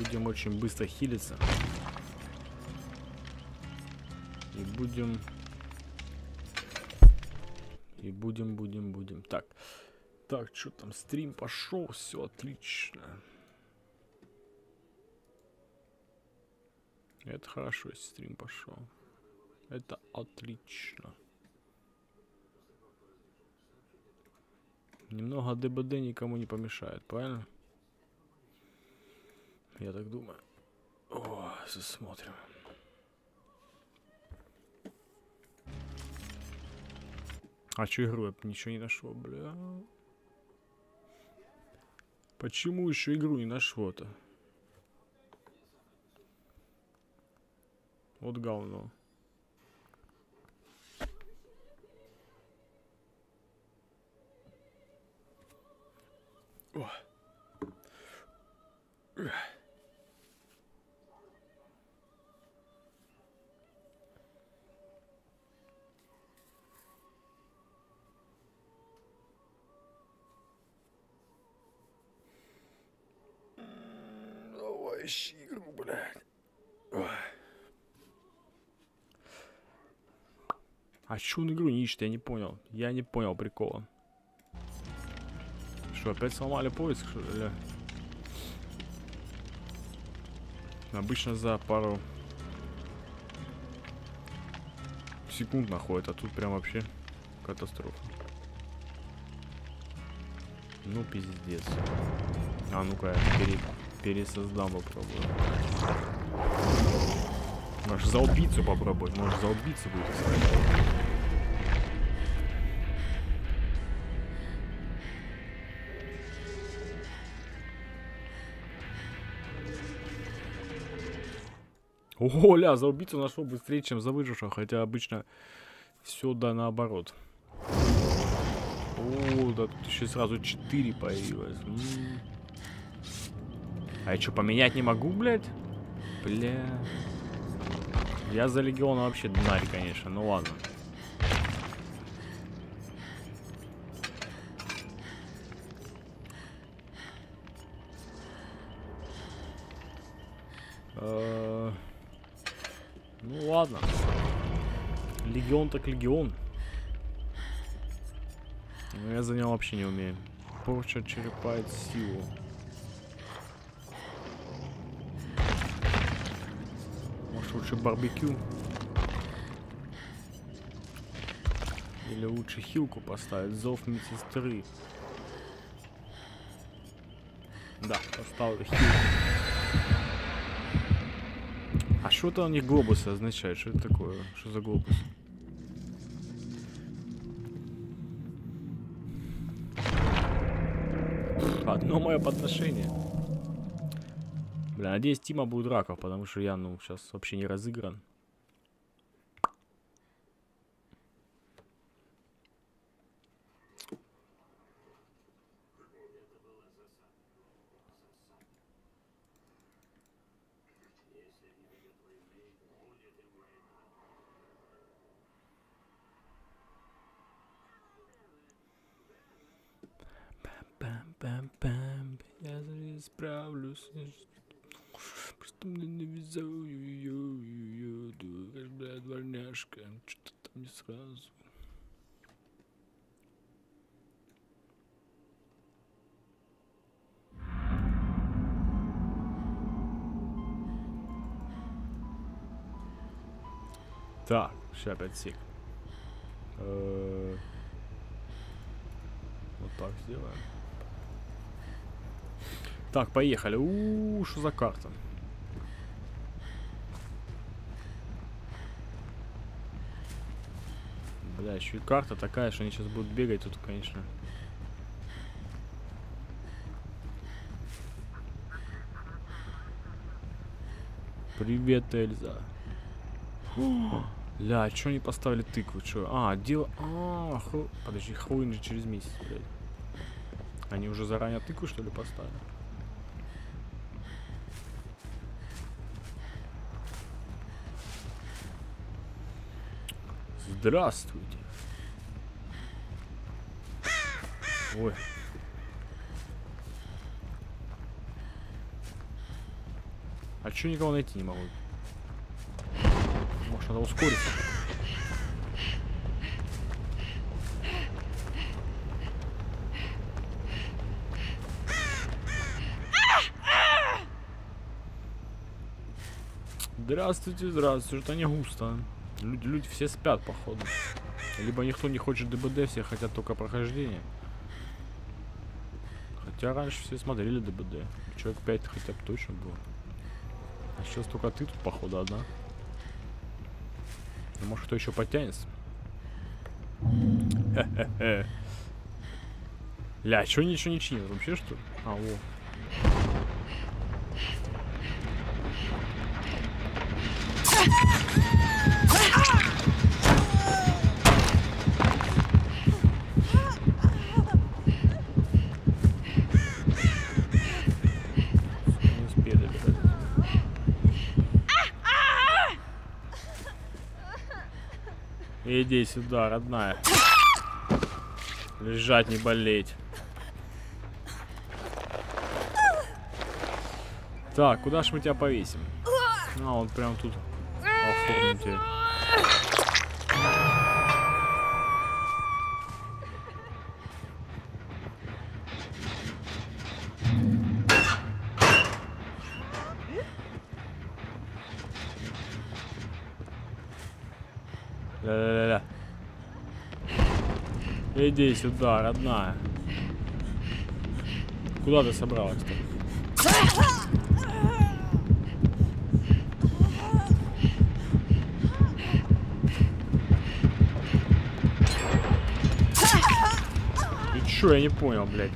будем очень быстро хилиться. И будем... будем. Так, что там, стрим пошел, все отлично. Это хорошо, если стрим пошел. Это отлично. Немного ДБД никому не помешает, правильно? Я так думаю. О, смотрим. А что игру я ничего не нашел, бля? Почему еще игру не нашло-то? Вот говно. О. Давай ищи игру, блядь. А чё он игру не ищет? Я не понял. Я не понял прикола. Что, опять сломали поиск, что ли? Обычно за пару секунд находит, а тут прям вообще катастрофа. Ну, пиздец. А ну-ка, я пересоздам, попробую. Может, за убийцу попробовать. Может, за убийцу будет искать. Оля, за убийцу нашел быстрее, чем за выжившего, хотя обычно все да наоборот. О, да тут еще сразу 4 появилось. А я что, поменять не могу, блядь? Бля. Я за легиона вообще днарь, конечно, ну ладно. Ну ладно. Легион так легион. Но я за него вообще не умею. Порча черепает силу. Может, лучше барбекю? Или лучше хилку поставить? Зов медсестры. Да, поставлю хилку. А что-то у них глобусы означает? Что это такое? Что за глобус? Одно мое подношение. Бля, надеюсь, Тима будет раков, потому что я, ну, сейчас вообще не разыгран. Пам-пам-пам, я справлюсь. Просто мне навязал ее, бля, дворняжка. Что-то там не сразу. Так, сейчас опять сек. Вот так сделаем. Так, поехали. У-у-у, что за карта? Бля, еще и карта такая, что они сейчас будут бегать тут, конечно. Привет, Эльза. Ля, а чё они поставили тыкву? Чё? А, дело... Подожди, Хэллоуин же через месяц, блядь. Они уже заранее тыкву, что ли, поставили? Здравствуйте. Ой. А чё никого найти не могу? Может, надо ускориться? Здравствуйте, здравствуйте. Что-то не густо. Люди все спят, походу. Либо никто не хочет ДБД, все хотят только прохождения. Хотя раньше все смотрели ДБД. Человек 5 хотя бы точно было. А сейчас только ты тут, походу, одна. Ну, может, кто еще подтянется? Хе-хе-хе. Ля, чё ничего не чинит? Вообще, что ли? А, во. Иди сюда, родная. Лежать, не болеть. Так, куда ж мы тебя повесим? А, он прям тут оформим тебя. Ля-ля-ля-ля. Иди сюда, родная. Куда ты собралась-то? Ты чё, я не понял, блядь.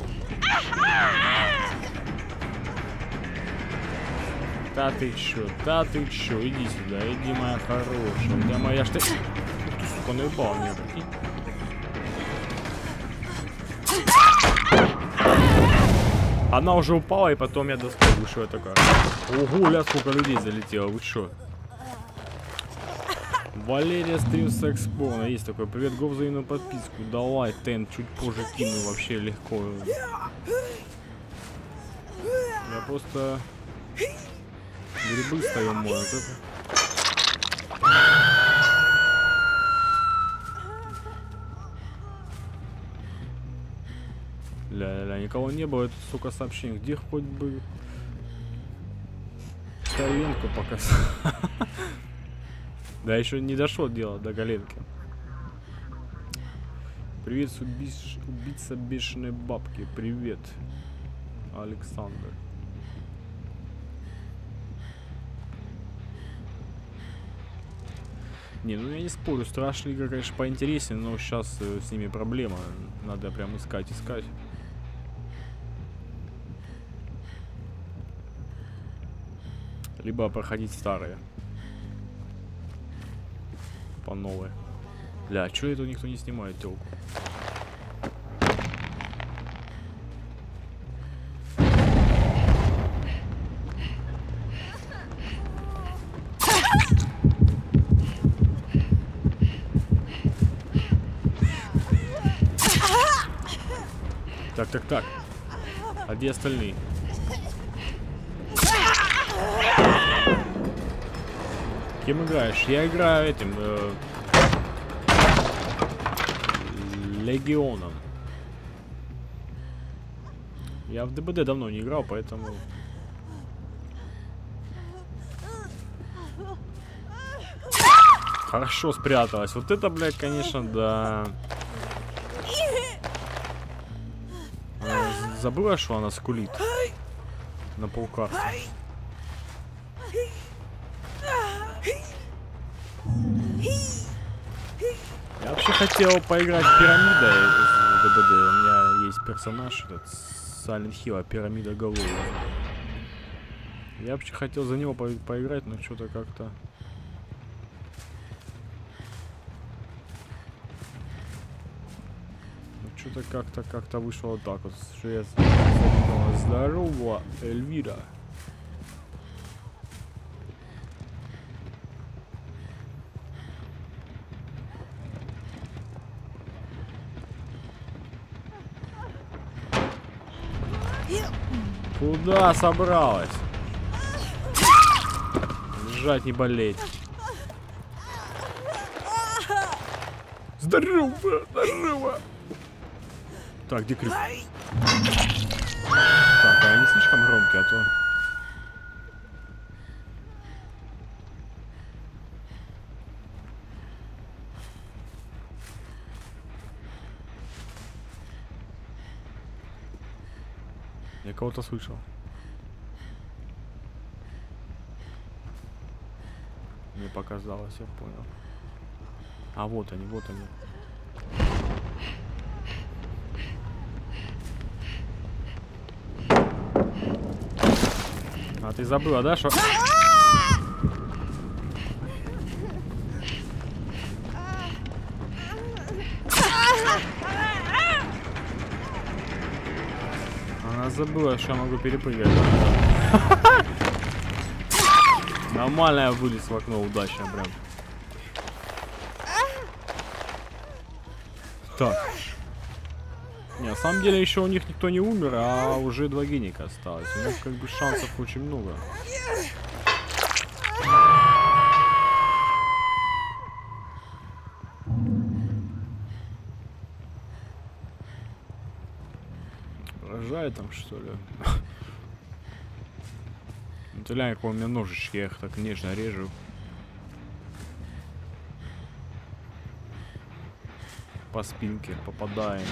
Да ты чё, иди сюда, иди, моя хорошая. Да моя ж ты... Ты, сука, наебал меня, прикинь. Она уже упала, и потом я достал. Вы шо, я такая? Ого, ля, сколько людей залетело, вы шо? Валерия стрим секс порно. Есть такой. Привет, гоп, за подписку. Давай, тент, чуть позже кину, вообще легко. Я просто... Грибы стою мой, вот это. Ля-ля-ля, никого не было, это, сука, сообщение. Где хоть бы... Коленку показал. Да, еще не дошло дело до коленки. Привет, убийца бешеной бабки. Привет, Александр. Не, ну я не спорю, страшная игра, конечно, поинтереснее, но сейчас с ними проблема. Надо прям искать. Либо проходить старые. По новой. Бля, а чё это никто не снимает телку? Так. А где остальные? Кем играешь? Я играю этим Легионом. Я в ДБД давно не играл, поэтому... Хорошо спряталась. Вот это, блядь, конечно, да. Забыла, что она скулит на полкарте. Я вообще хотел поиграть в пирамидой в ДБД. У меня есть персонаж, этот Silent Hill, пирамида головы. Я вообще хотел за него поиграть, но что-то как-то... Что-то как-то вышло вот так вот. Что я... Здорово, Эльвира. Куда собралась? Бежать, не болеть. Здорово, здорово. Так, где крик? Так, а они слишком громкие, а то... Я кого-то слышал. Мне показалось, я понял. А вот они, вот они. А ты забыла, да, что... Она забыла, что я могу перепрыгивать. Нормально я вылез в окно, удачно прям. Так. Не, на самом деле еще у них никто не умер, а уже 2 геника осталось. У них как бы шансов очень много. Поражает там, что ли? Ты глянь, какой у меня ножички, я их так нежно режу. По спинке попадаем.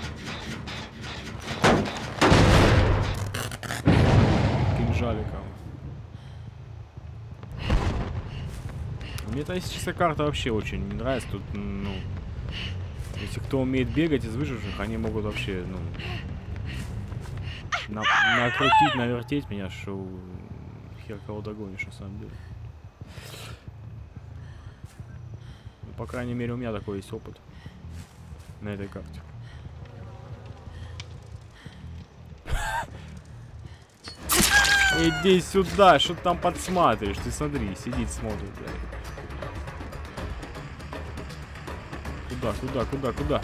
Кинжаликом. Мне эта, если честно, карта вообще очень не нравится. Тут, ну, если кто умеет бегать из выживших, они могут вообще, ну, накрутить, навертеть меня, что хер кого догонишь, на самом деле. Ну, по крайней мере, у меня такой есть опыт на этой карте. Иди сюда, что ты там подсматриваешь? Ты смотри, сидит, смотрит, блядь. Куда?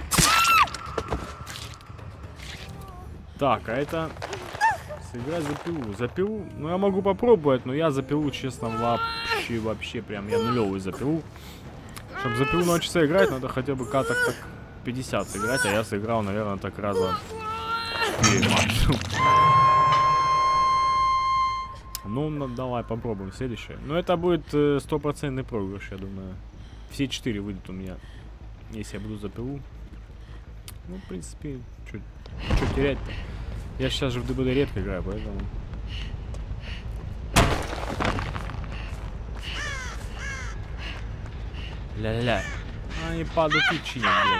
Так, а это... Сыграть за пилу. За пилу? Ну, я могу попробовать, но я за пилу, честно, вообще прям, я нулевый за пилу. Чтобы за пилу научиться играть, надо хотя бы каток так 50 сыграть, а я сыграл, наверное, так раза 4 максимум. Ну, давай попробуем следующее. Но это будет 100% проигрыш, я думаю. Все 4 выйдут у меня, если я буду за пилу. Ну, в принципе, что терять-то? Я сейчас же в ДБД редко играю, поэтому... Ля-ля-ля. Они падают и чинят, блядь.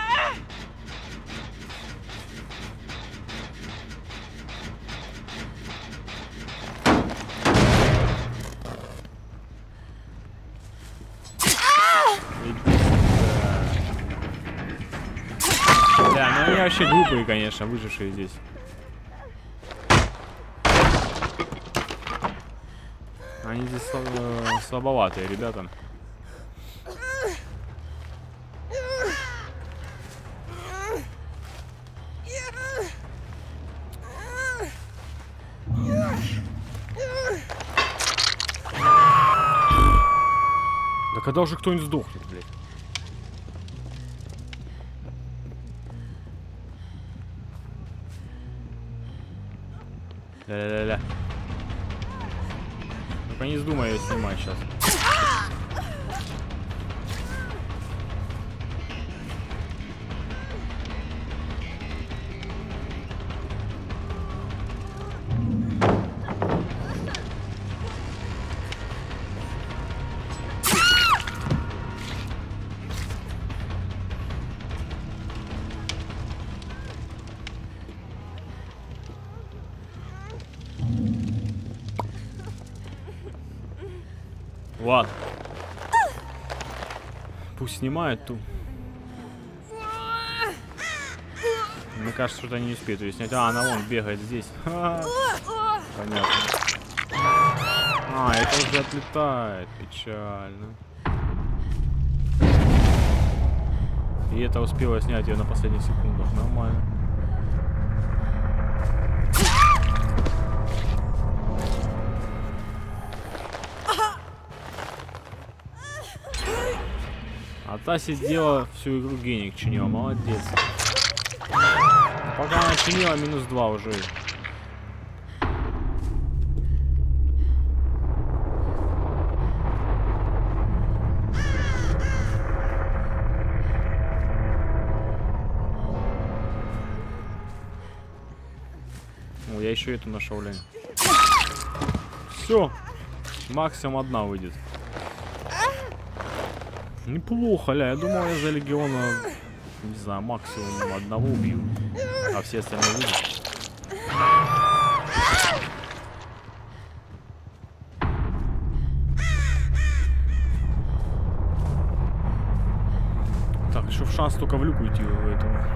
Да, ну они вообще глупые, конечно, выжившие здесь. Они здесь слабоватые, ребята. Да когда уже кто-нибудь сдохнет, блядь? Ля-ля-ля-ля. Только не вздумай ее снимать сейчас. Ладно. Пусть снимает ту. Мне кажется, что-то они не успеют ее снять. А, она вон бегает здесь. Понятно. А, это уже отлетает. Печально. И это успела снять ее на последних секундах. Нормально. А та сидела всю игру, геник чинила, молодец. Пока она чинила, -2 уже. О, я еще эту нашел, лень. Все. Максимум 1 выйдет. Неплохо, ля. Я думал, я за легиона, не знаю, максимум 1 убью. А все остальные выйдут. Так, еще в шанс только в люк уйти у этого.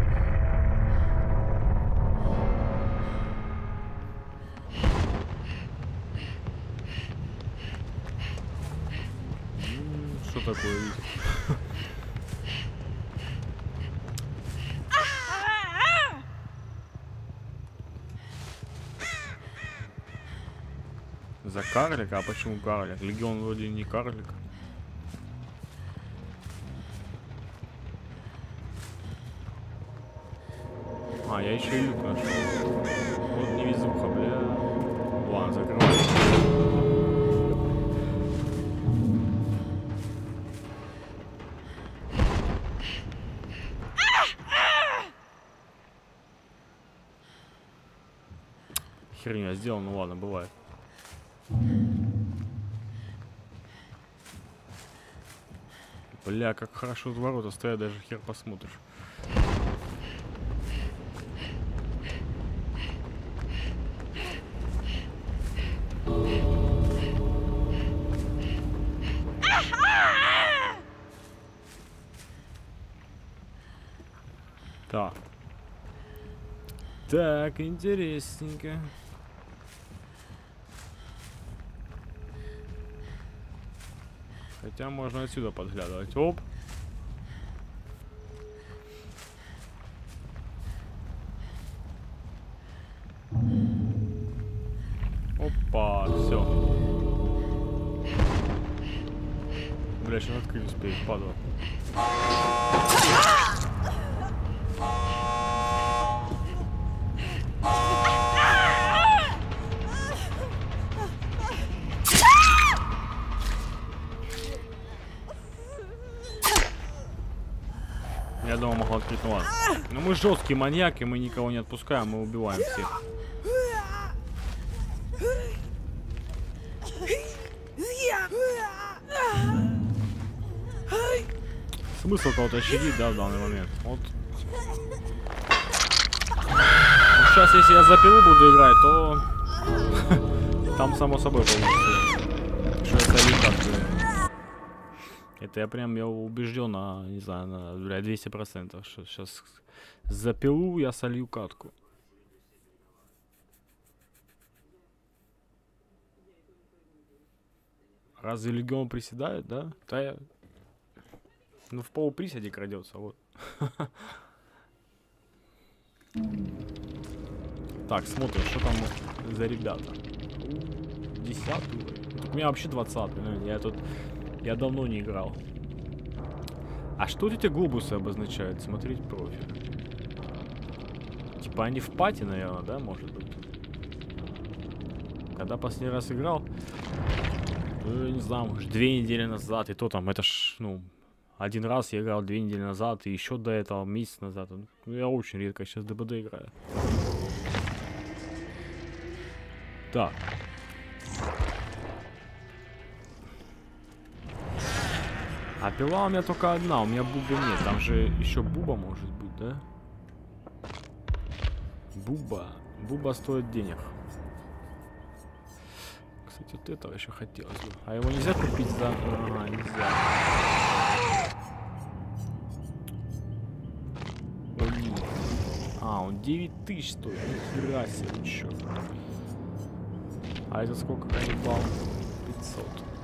Что такое, видите? За карлика? А почему карлик? Легион вроде не карлик. А, я еще и люк нашел. Вот невезуха, бля. Ладно, закрывай. Херня сделал, ну ладно, бывает. Бля, как хорошо в ворота стоят, даже хер посмотришь. Так. Так, интересненько. Хотя можно отсюда подглядывать. Оп. Опа, все. Бля, сейчас открыть успеет, падла. Я думал, могу открыть, ну ладно. Но мы жесткий маньяк, и мы никого не отпускаем, мы убиваем всех. Смысл кого-то щадить, да, в данный момент. Вот. Сейчас, если я за пилу буду играть, то там само собой получится. Что это летает. Это я убежден на, не знаю, на 200%, что сейчас за пилу я солью катку. Разве легион приседает, да? Да я... Ну, в полуприседе крадется, вот. Так, смотрим, что там за ребята. 10-й. У меня вообще 20-й. Я давно не играл. А что эти глобусы обозначают? Смотреть профиль. Типа они в пати, наверное, да, может быть? Когда последний раз играл, я не знаю, может, 2 недели назад, и то там, это ж, ну, один раз я играл 2 недели назад, и еще до этого месяц назад. Ну, я очень редко сейчас ДБД играю. Так. А пила у меня только одна, у меня бубы нет. Там же еще буба может быть, да? Буба. Буба стоит денег. Кстати, вот этого еще хотелось бы. А его нельзя купить за... А, нельзя. Ой. А, он 9000 стоит. Нихера себе, черт. А это сколько каннибал? 500.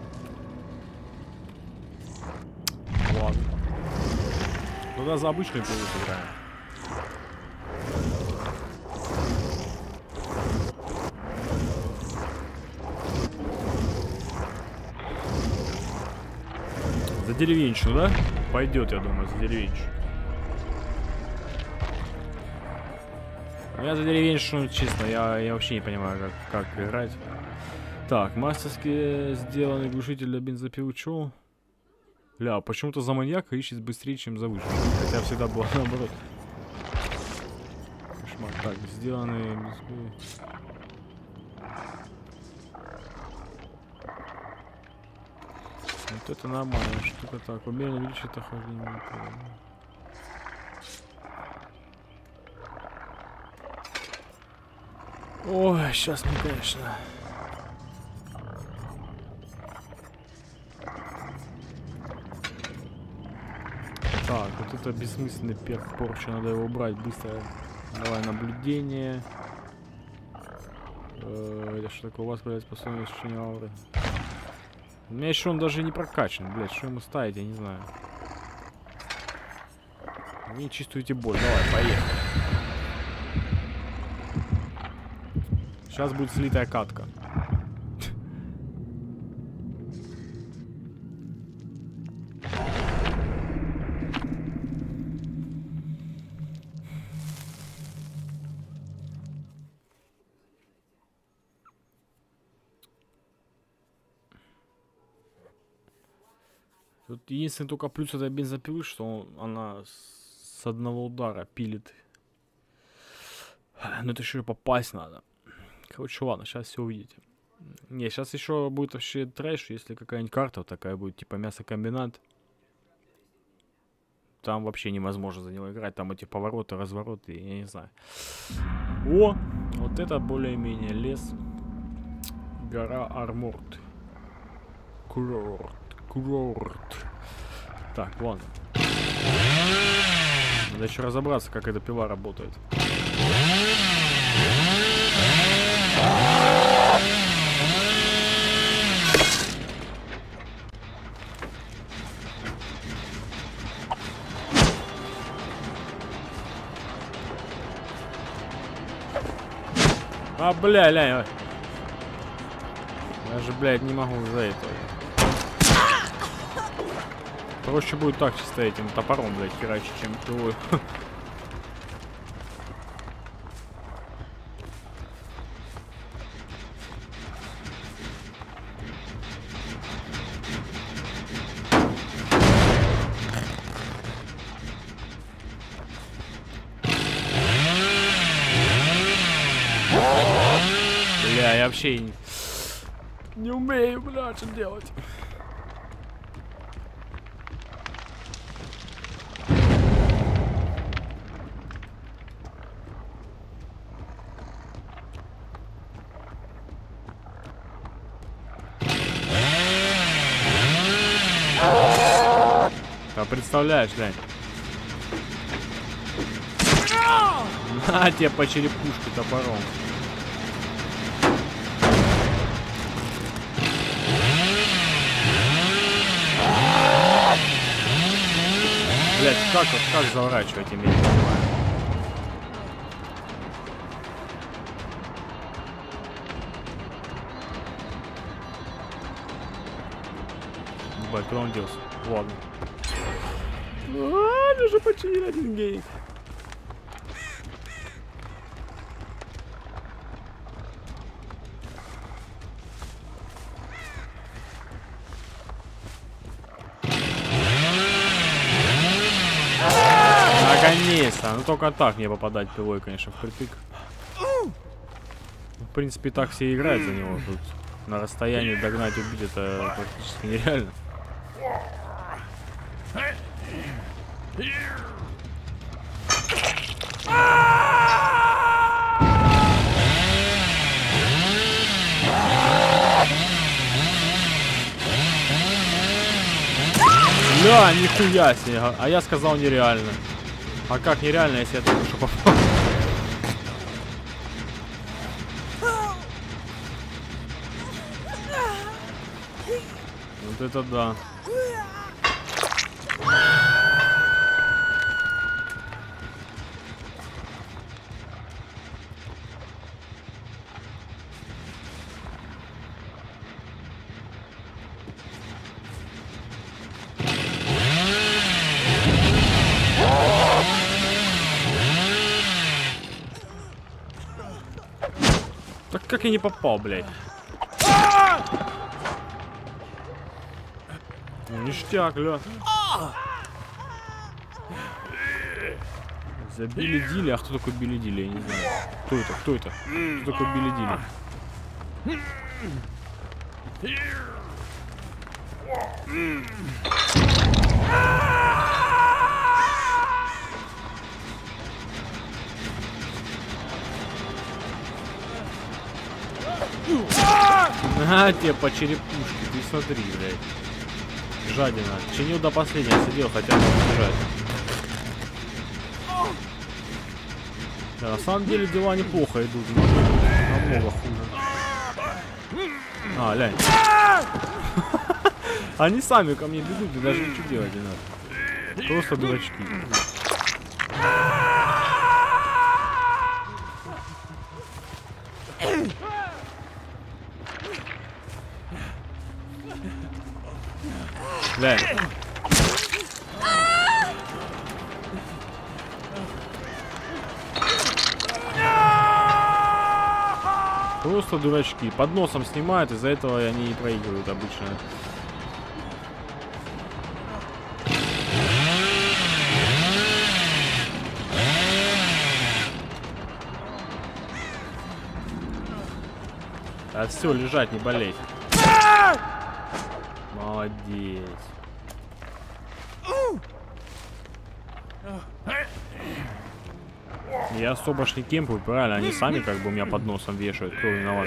Ладно. Тогда за обычную пилу сыграем. За деревенщину, да? пойдет, я думаю, за деревенщину. Я за деревенщину, честно, я вообще не понимаю, как играть. Так, мастерски сделанный глушитель для бензопилы. Чё? Ля, почему-то за маньяка ищет быстрее, чем за вышку. Хотя всегда было наоборот. Кошмар. Так, сделанный... Вот это нормальная штука. Так, умеренно увеличит охлаждение. Ой, сейчас мы, конечно... Так, вот это бессмысленный перк порча, надо его убрать быстро. Давай наблюдение. Это что такое? У вас появляется постоянное ощущение ауры. У меня еще он даже не прокачан, блядь, что ему ставить, я не знаю. Вы не чувствуете боль, давай, поехали. Сейчас будет слитая катка. Тут единственный только плюс этой бензопилы, что она с одного удара пилит. Но это еще и попасть надо. Короче, ладно, сейчас все увидите. Не, сейчас еще будет вообще трэш, если какая-нибудь карта такая будет, типа мясокомбинат. Там вообще невозможно за него играть, там эти повороты, развороты, я не знаю. О, вот это более-менее лес. Гора Арморд. Курорт. Так, ладно. Надо еще разобраться, как эта пила работает. А, бля, ля. Я же, блядь, не могу за это. Проще будет так чисто этим топором, блядь, херачить, чем пилой. Бля, я вообще не умею, бля, что делать. А представляешь, да? На тебе по черепушке топором. Блять, как заворачивать, я не понимаю. Ебать, куда он делся? Ладно. Они же починили один гейм. Наконец-то. Ну только так мне попадать пилой, конечно, впритык. В принципе, так все играют за него. Тут на расстоянии догнать, убить это практически нереально. Бля, нихуя себе. А я сказал нереально. А как нереально, если я только что попал? Вот это да. так и не попал, блядь. Ништяк, ля. За Билли Дилли. А кто такой Билли Дилли? Я не знаю. Кто это? Кто это? Кто такой Билли Дилли? На тебе по черепушке, ты смотри, блядь. Жадина. Чинил до последнего, сидел, хотя бы убежать. Да, на самом деле дела неплохо идут, но намного хуже. А, лянь. Они сами ко мне бегут, и даже ничего делать не надо. Просто дурачки. Лянь. Просто дурачки. Под носом снимают, из-за этого они не проигрывают обычно. А все, лежать, не болеть. Молодец. Я особо ж не кемпую, правильно? Они сами как бы у меня под носом вешают. Кто виноват?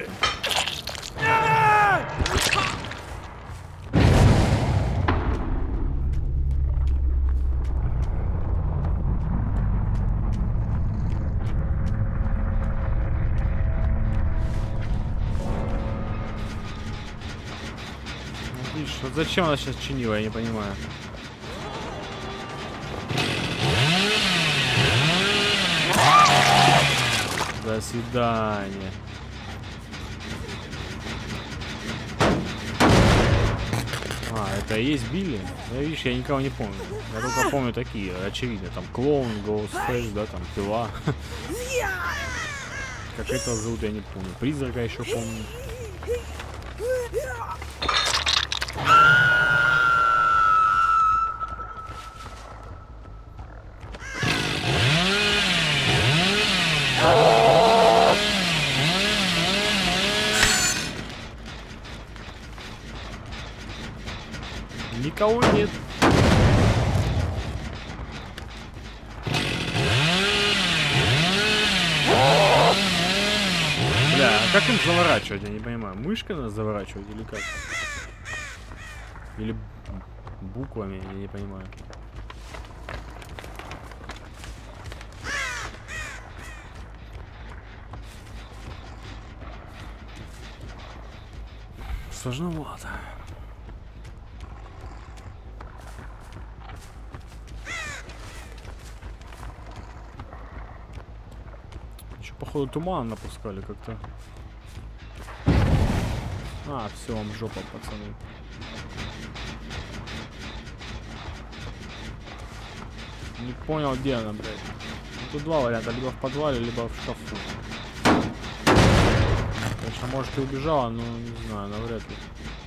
Видишь, вот зачем она сейчас чинила, я не понимаю. До свидания. А, это и есть Билли? Да, видишь, я никого не помню. Я только помню такие, очевидно. Там клоун, Ghostface, да, там пила. Как этого зовут, я не помню. Призрака еще помню. Никого нет. Бля, а как им заворачивать, я не понимаю. Мышкой надо заворачивать или как? Или буквами, я не понимаю. Сложновато. Еще, походу, туман напускали как-то. А, все, вам жопа, пацаны. Не понял, где она, блядь. Тут два варианта, либо в подвале, либо в шкафу. Конечно, может и убежала, но не знаю, навряд ли.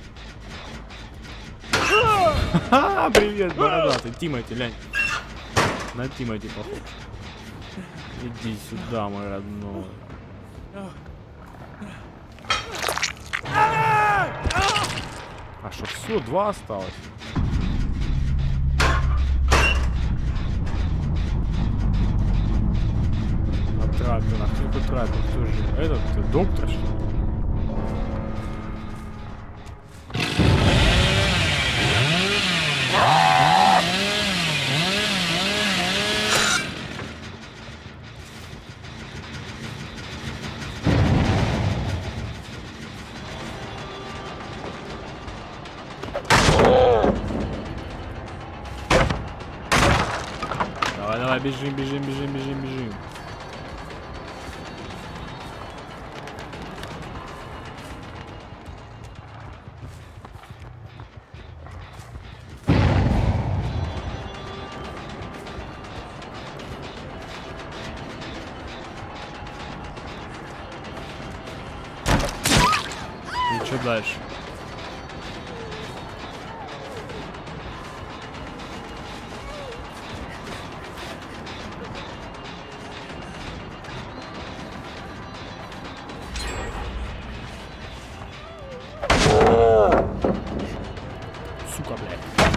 Ха-ха, привет, бородатый. Тимати, лянь. На Тимати похож. Иди сюда, мой родной. А что, все, два осталось? На трапе, кто трапе, кто же? Этот, доктор, что ли? Давай, бежим, бежим, бежим, бежим, бежим. что дальше? Сука, блядь.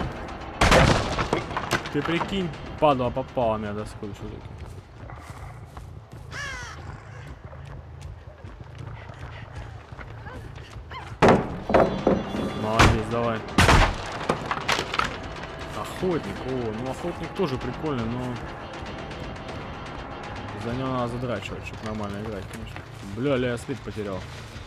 Ты прикинь, падла попала меня до сходу все-таки. Молодец, давай. Охотник, о, ну охотник тоже прикольный, но за него надо задрачивать, чтобы нормально играть, конечно. Бля, я след потерял.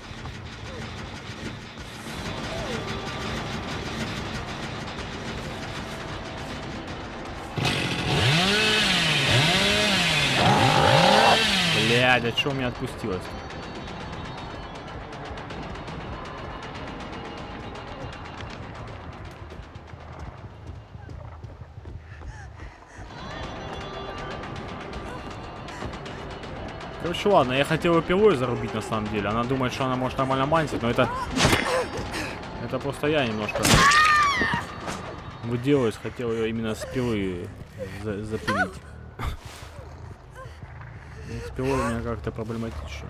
Блядь, а чё у меня отпустилось? Короче, ладно, я хотел ее пилой зарубить на самом деле. Она думает, что она может нормально мансить, но это просто я немножко выделаюсь, хотел ее именно с пилы запилить. С пилой у меня как-то проблематично.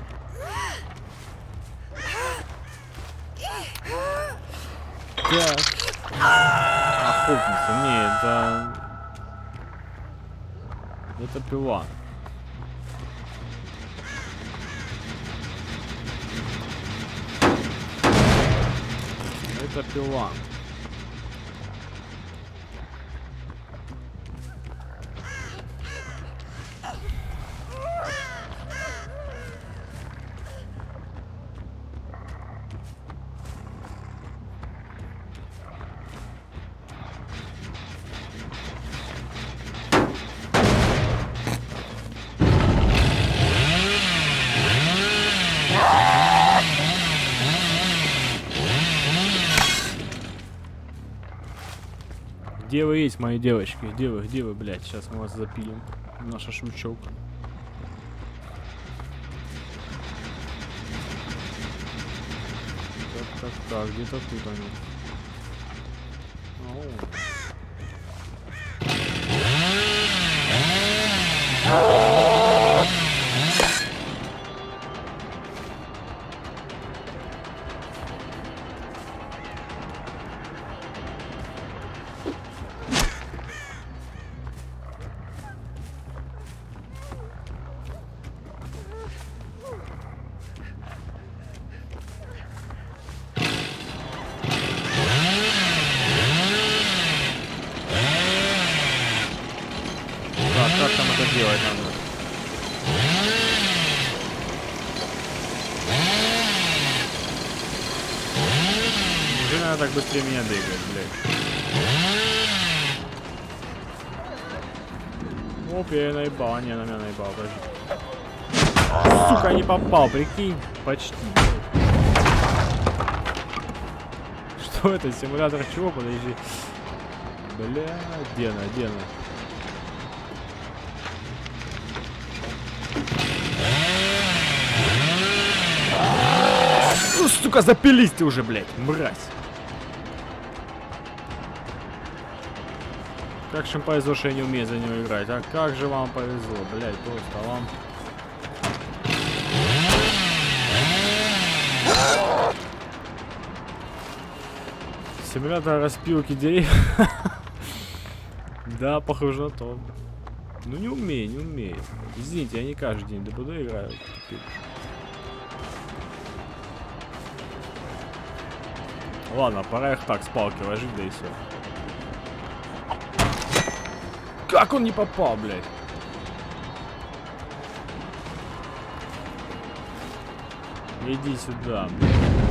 Так. Охотница, не, это пила. Это пила. Где вы есть, мои девочки? Где вы, блядь? Сейчас мы вас запилим. На шашлычок. Так, где-то тут они. Как там это делать надо? Уже надо так быстрее меня двигать, блядь. Оп, я наебал, а не, на меня наебал, подожди. Сука, не попал, прикинь, почти. Что это, симулятор чего, подожди. Бля, где она? Ну, сука, запились ты уже, блядь, мразь. Как же повезло, что я не умею за него играть. А как же вам повезло, блядь, просто вам. Симулятор распилки деревьев. Да, похоже на то. Ну не умею. Извините, я не каждый день ДБД играю теперь. Ладно, пора их так с палки ложить, да и все. Как он не попал, блядь? Иди сюда, блядь.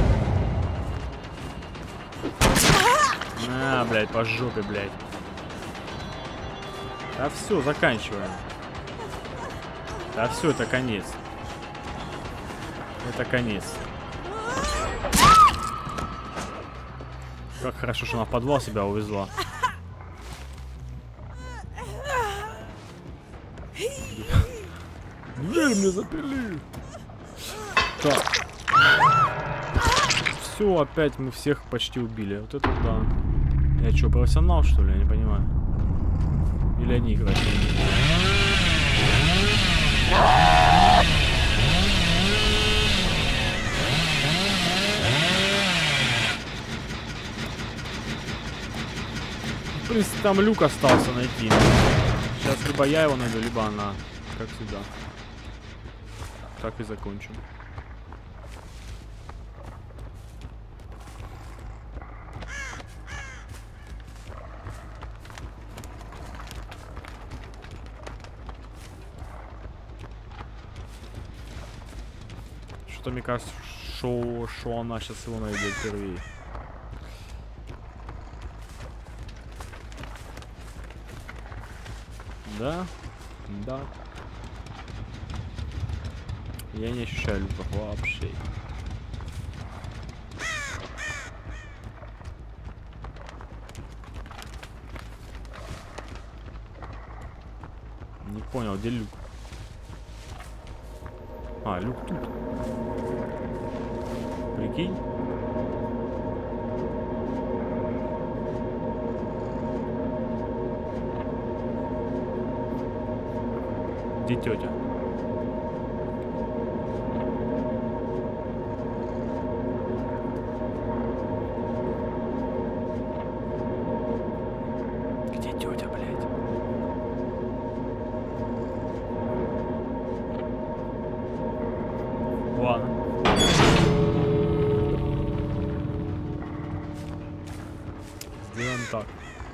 На, блядь, по жопе, блядь. Да все, заканчиваем. Да все, это конец. Это конец. Как хорошо, что она в подвал себя увезла. Дверь мне запили. Так. все, опять мы всех почти убили. Вот это да. Я что, профессионал, что ли? Я не понимаю. Или они играют? В принципе, там люк остался найти. Сейчас либо я его найду, либо она. Как всегда. Так и закончим. Что мне кажется, что она сейчас его найдет впервые. Да? Да. Я не ощущаю люков вообще. Не понял, где люк? А, люк тут. Прикинь. Где тетя? Где тетя, блядь? Ладно. Сделаем так.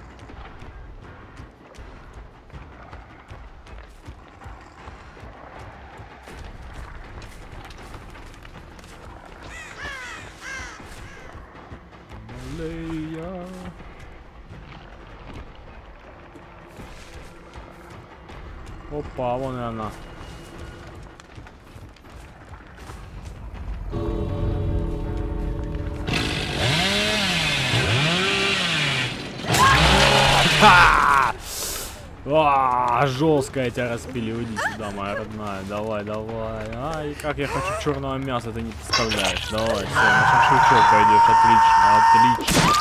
Опа, вон и она. Жестко я тебя распилил. Иди сюда, моя родная. Давай, давай. Ай, как я хочу черного мяса, ты не представляешь. Давай, все, на шашлычок пойдешь. Отлично,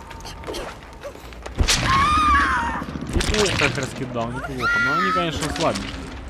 отлично. Неплохо их раскидал, неплохо. Но они, конечно, слабенькие.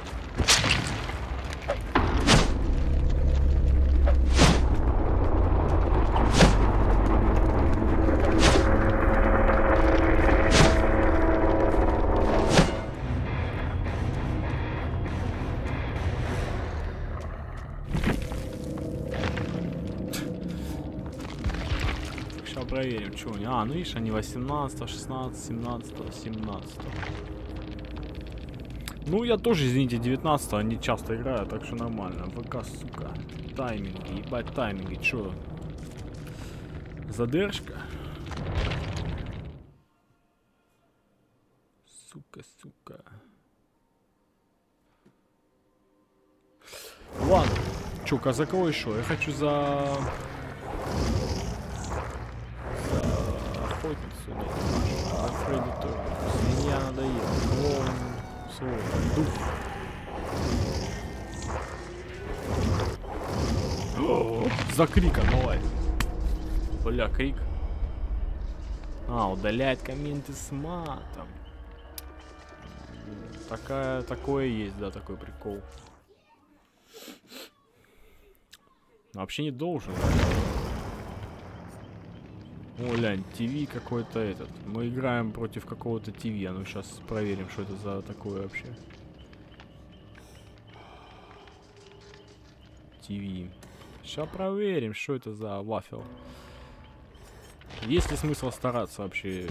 Проверим, что у них. А, ну видишь, они 18, 16, 17, 17. Ну, я тоже, извините, 19 они часто играют, так что нормально. ВК, сука. Тайминги, ебать тайминги, чё? Задержка? Сука, сука. Ладно. Чё, за кого еще? Я хочу за... Свинья надоела. Клоун, дух. За криком, давай. Бля, крик. А, удаляет комменты с матом. Такое есть, да, такой прикол. Вообще не должен. О, лянь, ТВ какой-то этот. Мы играем против какого-то ТВ. А ну сейчас проверим, что это за такое вообще. ТВ. Сейчас проверим, что это за вафел. Есть ли смысл стараться вообще?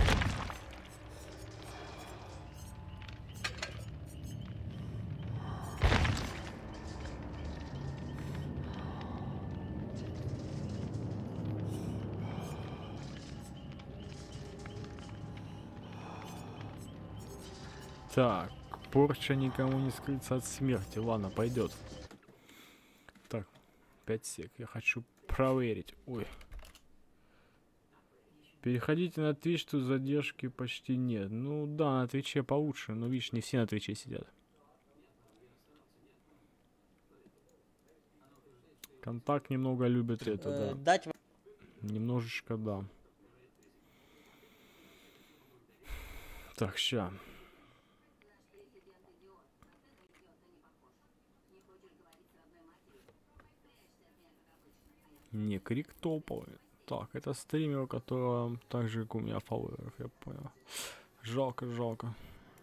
Так, порча никому не скрыться от смерти. Ладно, пойдет. Так, 5 сек. Я хочу проверить. Ой. Переходите на Twitch, тут задержки почти нет. Ну да, на Твиче получше, но видишь, не все на Твиче сидят. Контакт немного любит это, да. Немножечко, да. Так, ща. Не, крик топовый. Так, это стример, у которого так же, как у меня, фолловеров, я понял. Жалко, жалко.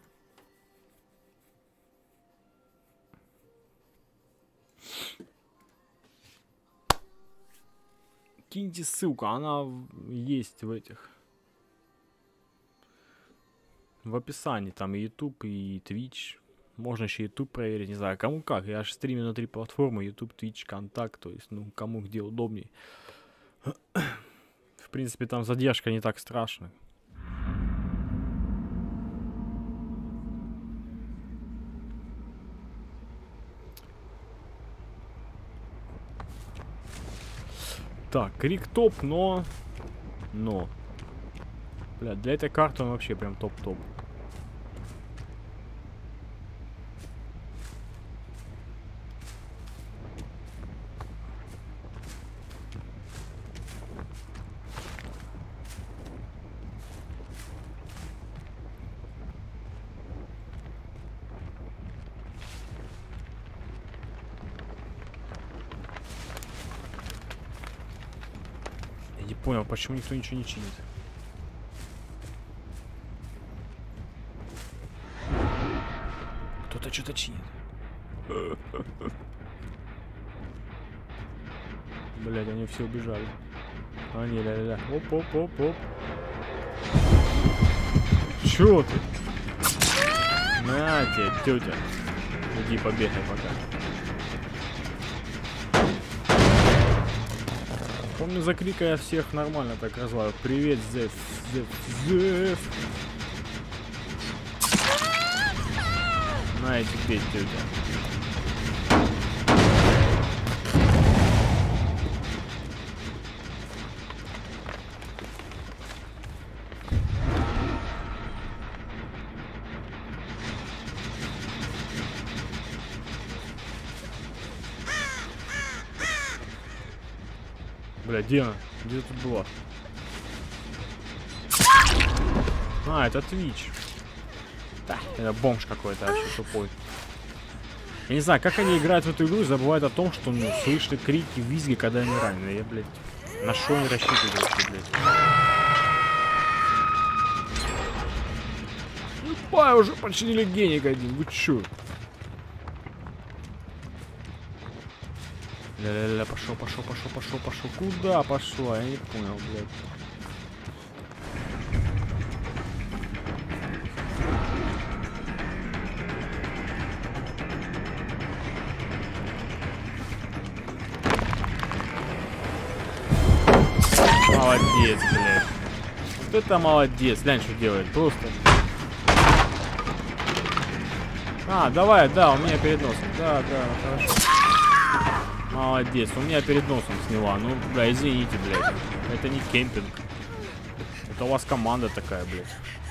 Киньте ссылку, она есть в этих. В описании, там и YouTube, и Twitch. Можно еще YouTube проверить, не знаю, кому как. Я же стримлю на 3 платформы, YouTube, Twitch, Контакт, то есть, ну, кому где удобней. В принципе, там задержка не так страшная. Так, крик топ, но... Бля, для этой карты он вообще прям топ-топ. Я не понял, почему никто ничего не чинит. Кто-то что-то чинит. Блять, они все убежали. А, не, ля-ля-ля. Оп-оп-оп-оп. Чё ты? На тебе, тетя. Иди побегай пока. Помню, за крика я всех нормально так развалил. Привет, Зев. На, тебе, тетя. Бля, где она? Где тут была? А, это Twitch. Да, это бомж какой-то вообще тупой. Я не знаю, как они играют в эту игру и забывают о том, что, ну, слышны крики, визги, когда они ранены. Я, блядь, на что они рассчитывают вообще, блядь? Ебай, уже починили геник один, вы чё? Ля-ля-ля, пошел. Куда пошла? Я не понял, блядь. Молодец, блядь. Вот это молодец. Глянь, что делает. Просто. А, давай, да, у меня перед носом. Да, хорошо. Молодец, у меня перед носом сняла. Ну, бля, извините, блядь. Это не кемпинг. Это у вас команда такая, блядь.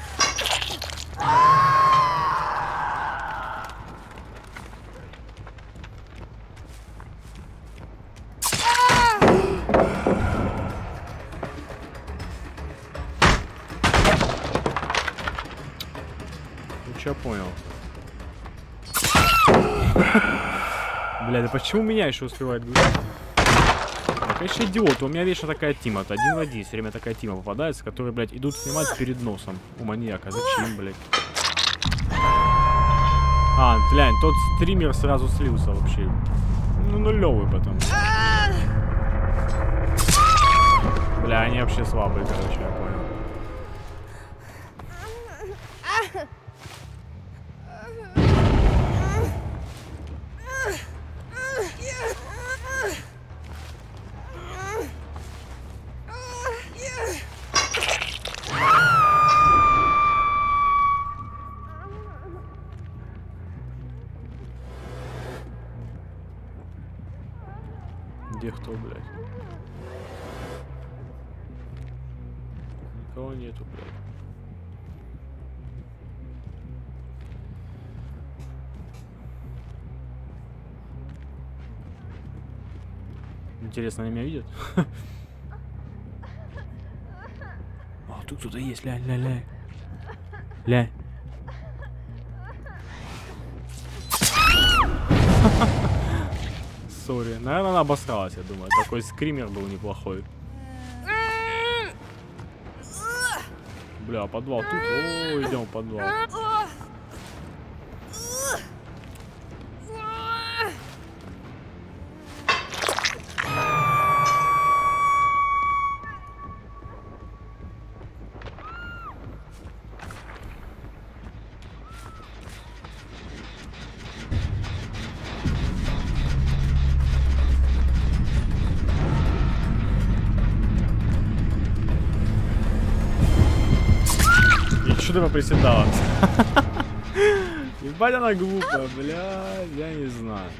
Ну, чё, понял. Бля, да почему меня еще успевает гулять? Я, конечно, идиот. У меня вечно такая тима. Это 1 в 1. Все время такая тима попадается, которые, блядь, идут снимать перед носом у маньяка. Зачем, блядь? А, глянь, тот стример сразу слился вообще. Ну, нулевый потом. Бля, они вообще слабые, короче, я понял. Где кто, блядь? Никого нету, блядь. Интересно, они меня видят? тут кто-то есть, ля. Ля. Сори. Наверное, она обосралась, я думаю. Такой скример был неплохой. Бля, подвал тут. О, идем в подвал. Что ты поприседала? Ебать она глупая, бля, я не знаю.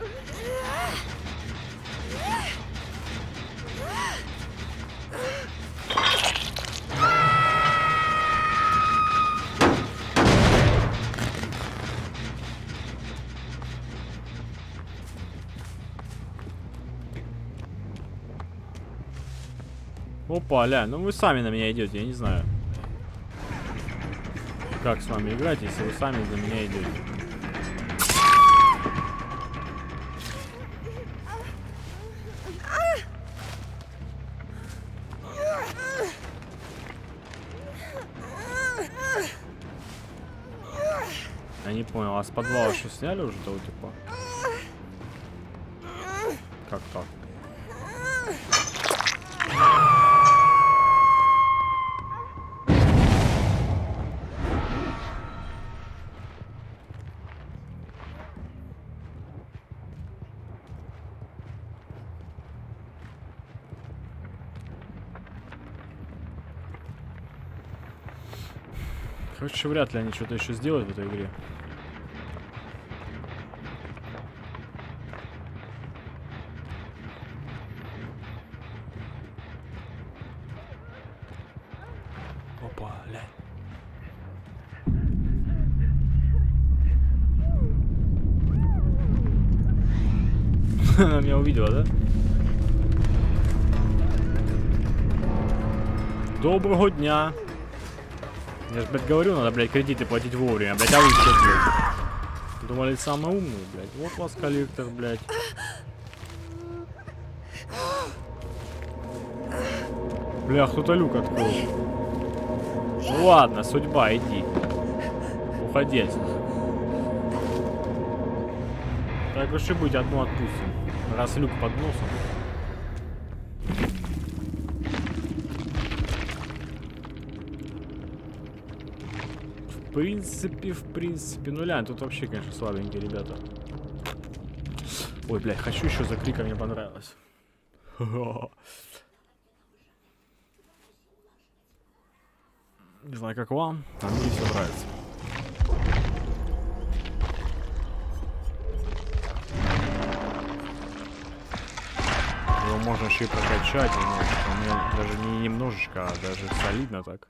Опа, ля, ну вы сами на меня идете, я не знаю. Как с вами играть, если вы сами за меня идете? Я не понял, а с подвала что сняли уже того типа? Как так? Короче, вряд ли они что-то еще сделают в этой игре. Опа, ля. Она меня увидела, да? Доброго дня. Я же, блядь, говорю, надо, блядь, кредиты платить вовремя, блядь, а вы что, блядь? Думали, самый умный, блядь. Вот у вас коллектор, блядь. Бля, кто-то люк открыл. Ну ладно, судьба, иди. Уходи отсюда. Так уж и быть, одну отпустим. Раз люк под носом. В принципе, ну ля, тут вообще, конечно, слабенькие ребята. Ой, блядь, хочу еще за крика, мне понравилось. Не знаю, как вам, а мне все нравится. Его можно еще и прокачать, у меня даже не немножечко, а даже солидно так.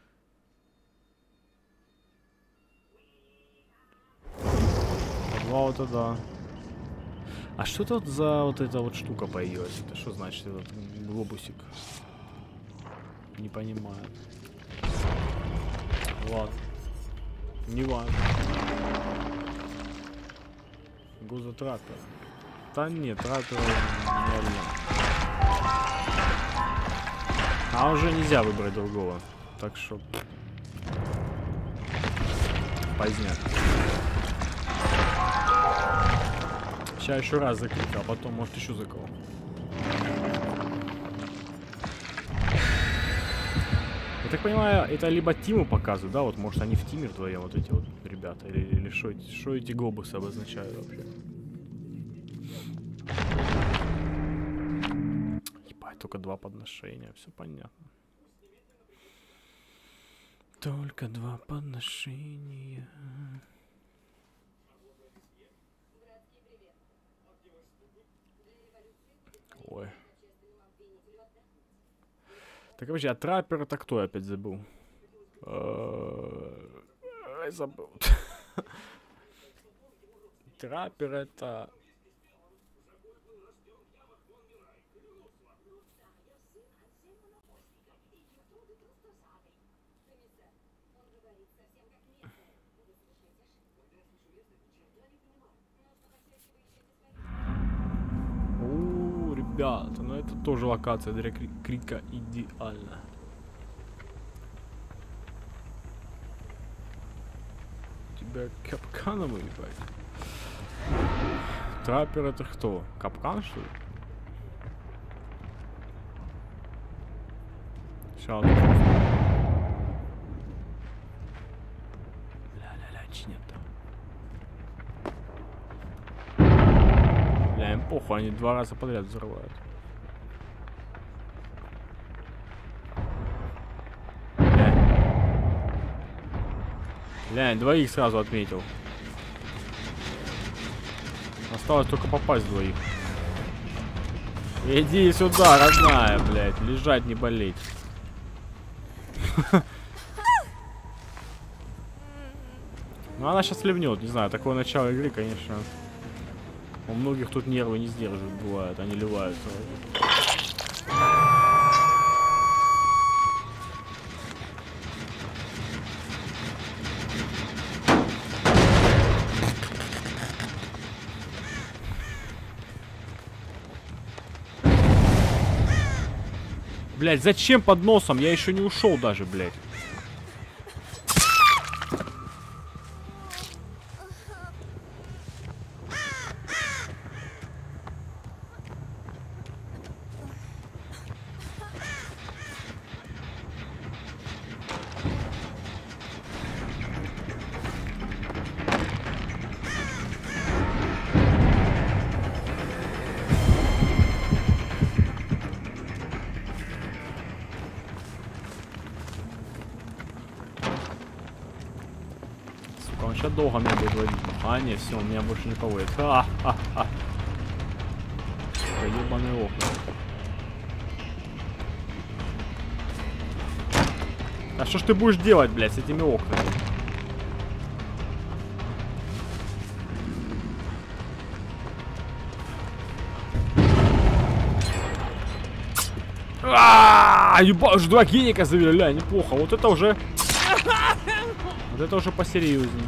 Вот это да. А что тут за вот эта вот штука появилась? Это что значит этот глобусик? Не понимаю. Ладно. Не важно. Гузотрактор. Да нет, трактор реально. А уже нельзя выбрать другого. Так что... Поздняк. Сейчас еще раз закрыть, а потом, может, еще за кого. Я так понимаю, это либо Тиму показывают, да? Вот, может, они в Тиме вдвоем, вот эти вот ребята. Или что эти глобусы обозначают вообще? Ебать, только 2 подношения, все понятно. Только 2 подношения. Ой. Так вообще, а траппер это кто? Я опять забыл. Забыл. Траппер это... О, ребята, ну это тоже локация для крика идеально. Тебя капканом ебать. Траппер это кто? Капкан, что ли? Сейчас. Ля-ля-ля, чинят там. Бля, им похуй, они 2 раза подряд взрывают. Глянь, 2 сразу отметил. Осталось только попасть 2. Иди сюда, родная, блядь. Лежать, не болеть. Ну она сейчас ливнет, не знаю, такое начало игры, конечно. У многих тут нервы не сдерживают, бывают, они ливают сразу. Блять, зачем под носом? Я еще не ушел даже, блять. Он сейчас долго меня будет ловить. А, не, все, он меня больше не поводит. Ха-ха-ха. Ебаные окна. А что ж ты будешь делать, блядь, с этими окнами? Ебать, 2 геника завели, неплохо. Вот это уже... Вот это уже посерьезнее.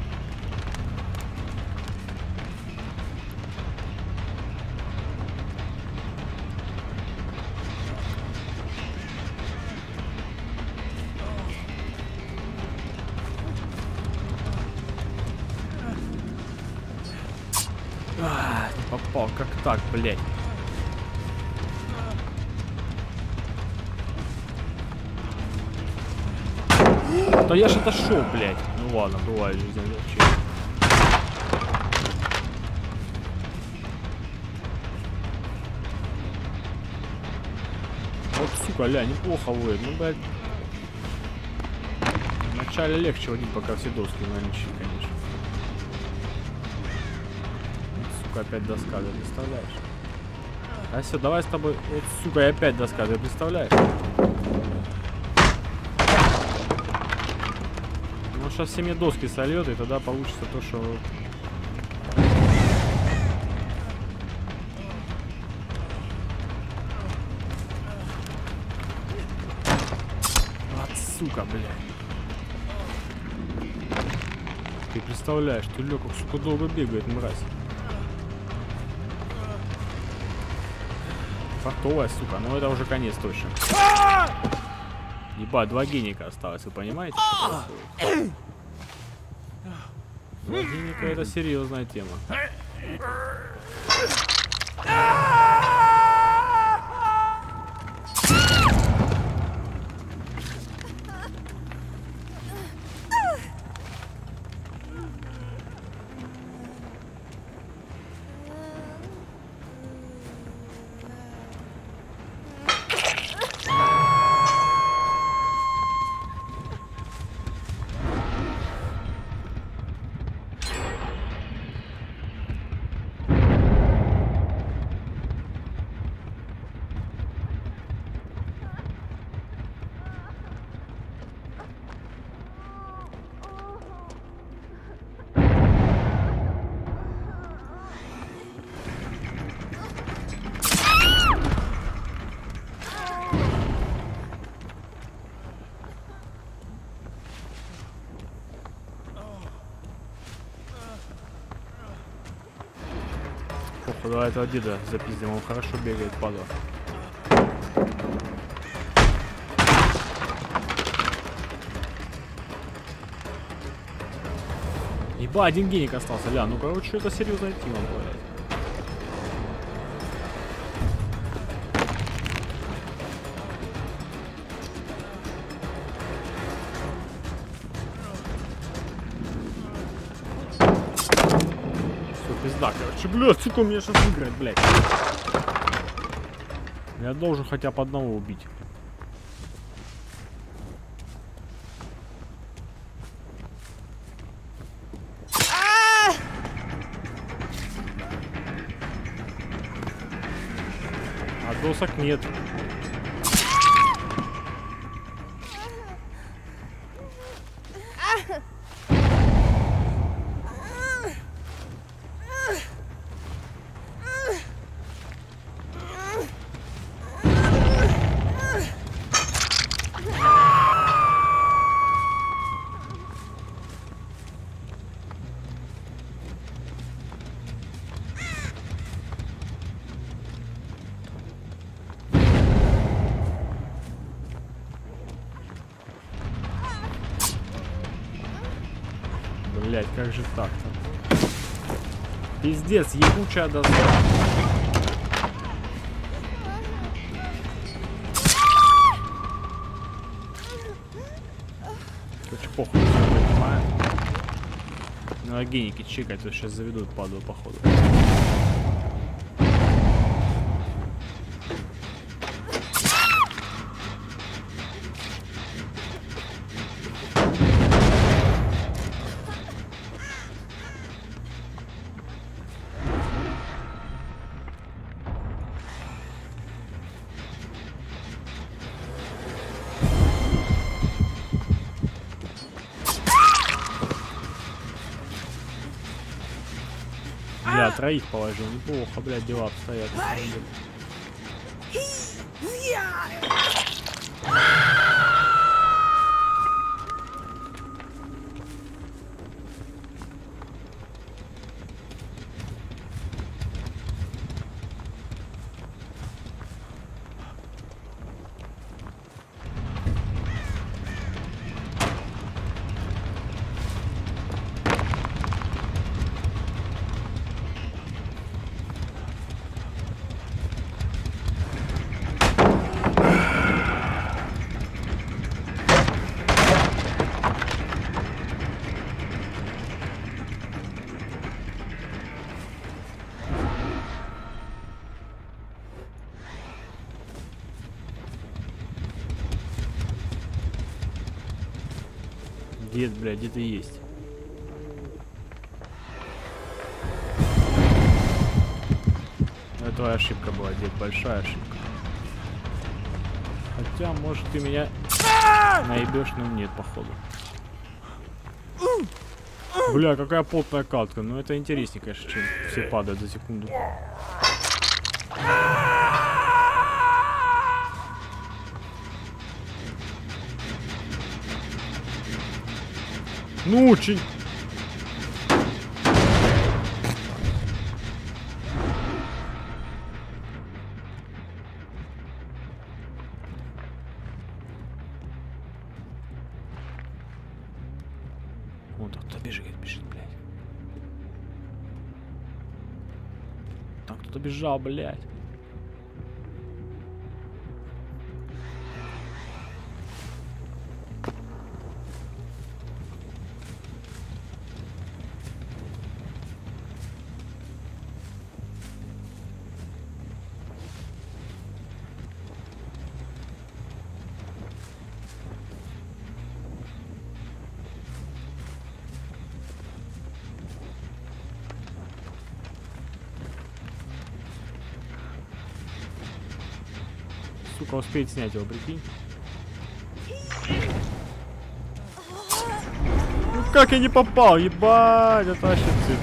Не попал, как так, блядь? Да я ж отошел, блядь. Ну ладно, бывает жизнь вообще. Вот, сука, ля, неплохо воет. Ну, блядь. Вначале легче водить, пока все доски наличие, конечно. Сука, опять доска, ты представляешь? А все, давай с тобой. Вот, сука, и опять доска, ты представляешь? Ну, сейчас все мне доски сольет, и тогда получится то, что... Вот, сука, блядь. Ты представляешь, ты лёг, сука, долго бегает, мразь. Фартовая, сука, ну это уже конец точно. Ебать, 2 геника осталось, вы понимаете? 2 геника это серьезная тема. Походу, этого деда запиздим, он хорошо бегает, падла. Еба, один геник остался, ля, ну короче, это серьезная тема, блядь. Все, пизда, короче, блядь, сука, мне сейчас выиграть, блядь. Я должен хотя бы одного убить. А досок нет. Блять, как же так-то? Пиздец, ебучая доска. Короче, похуй, не понимаю. Ну, а геники чекать, то сейчас заведут, падаю, походу. Бля, троих положил, неплохо, блядь, дела обстоят. Дед, блядь, где ты есть? Это твоя ошибка была, дед, большая ошибка. Хотя, может, ты меня наебешь, но нет, походу. Бля, какая плотная катка. Ну, это интереснее, конечно, чем все падают за секунду. Ну, очень. Вот кто-то бежит, блядь. Там кто-то бежал, блядь. Сука, успеет снять его, прикинь. Ну как я не попал, ебать, это вообще цирк.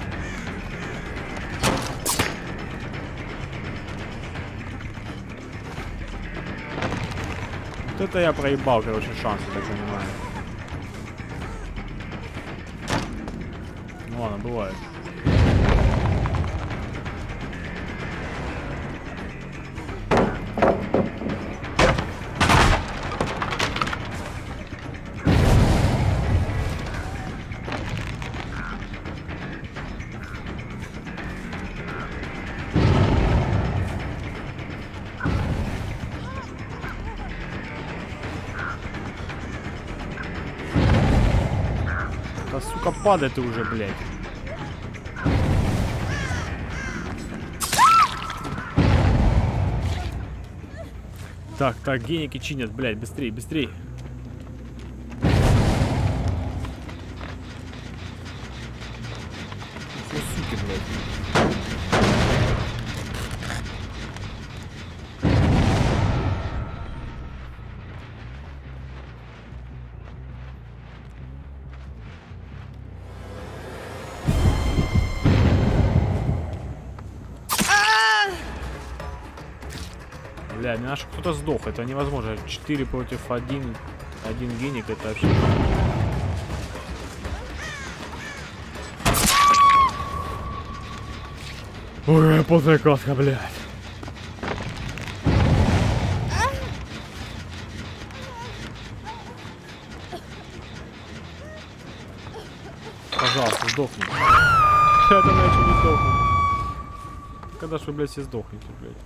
Вот это я проебал, короче, шанс, я так понимаю. Ну ладно, бывает. Да, сука, падай ты уже, блядь. Так, так, геники чинят, блядь, быстрей, быстрей. Фу, суки, блядь. Бля, мне наш кто-то сдох, это невозможно. 4 против 1. Один геник, это вообще... Ой, полная катка, блядь. Пожалуйста, сдохни. Это начал не сдохнуть. Когда ж вы, блядь, все сдохнете, блядь?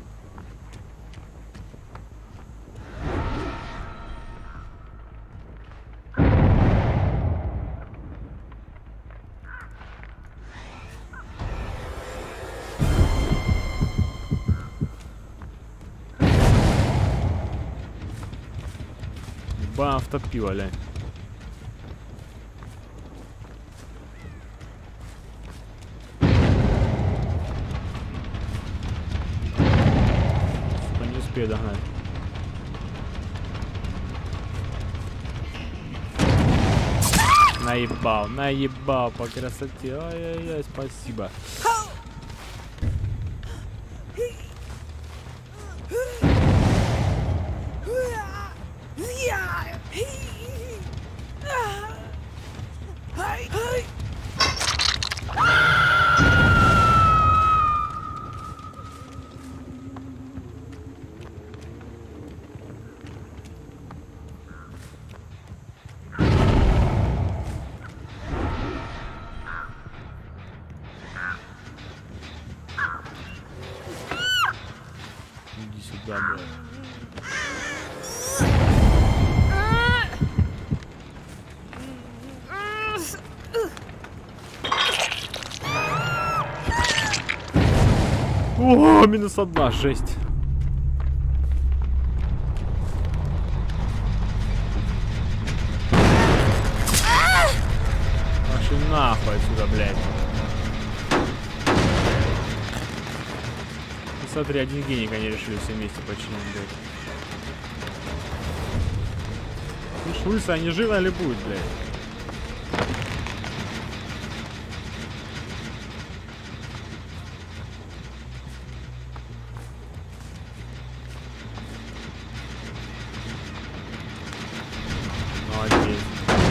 Бам, втопила, лянь. Сука, не успею догнать. Наебал, наебал по красоте. Ай-яй-яй, спасибо. Иди сюда, блядь. О, -1, жесть. Пошли нахуй отсюда, блядь. И смотри, один геник они решили все вместе починить, блядь. Слышь, лысый, они живы или будет, блядь? Молодец.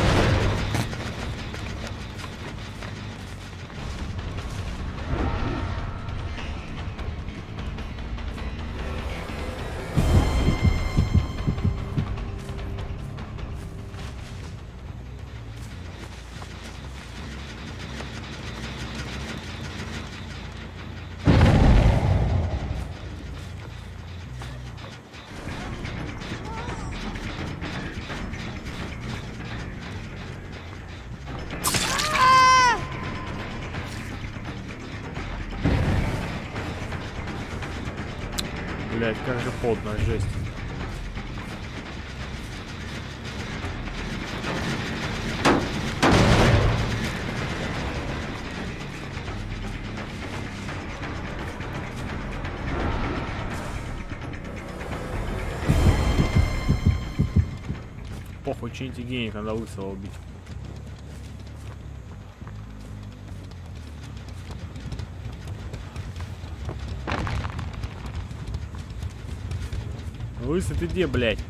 Блять, как же плотно, жесть. Похуй, чините гений, надо лысого убить. Лысый, ты где, блядь?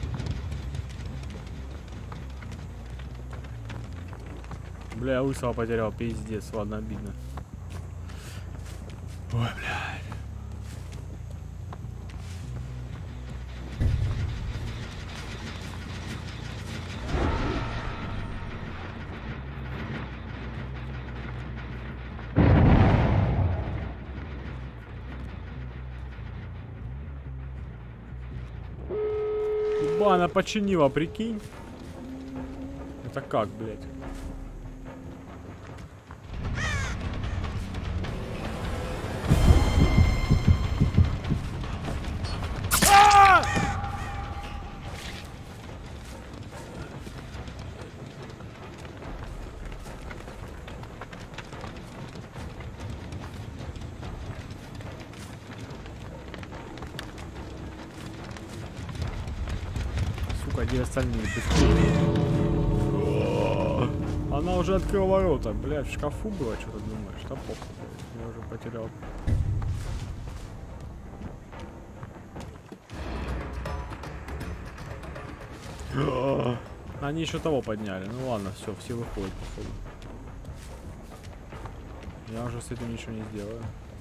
Бля, лысого потерял, пиздец, ладно, обидно. Ой, блядь. Она починила, прикинь. Это как, блядь? Ну-ка, где остальные? Быстрее. Она уже открыла ворота. Блядь, в шкафу было, что ты думаешь? Да похуй, блядь. Я уже потерял. Они еще того подняли. Ну ладно, все выходят, походу. Я уже с этим ничего не сделаю.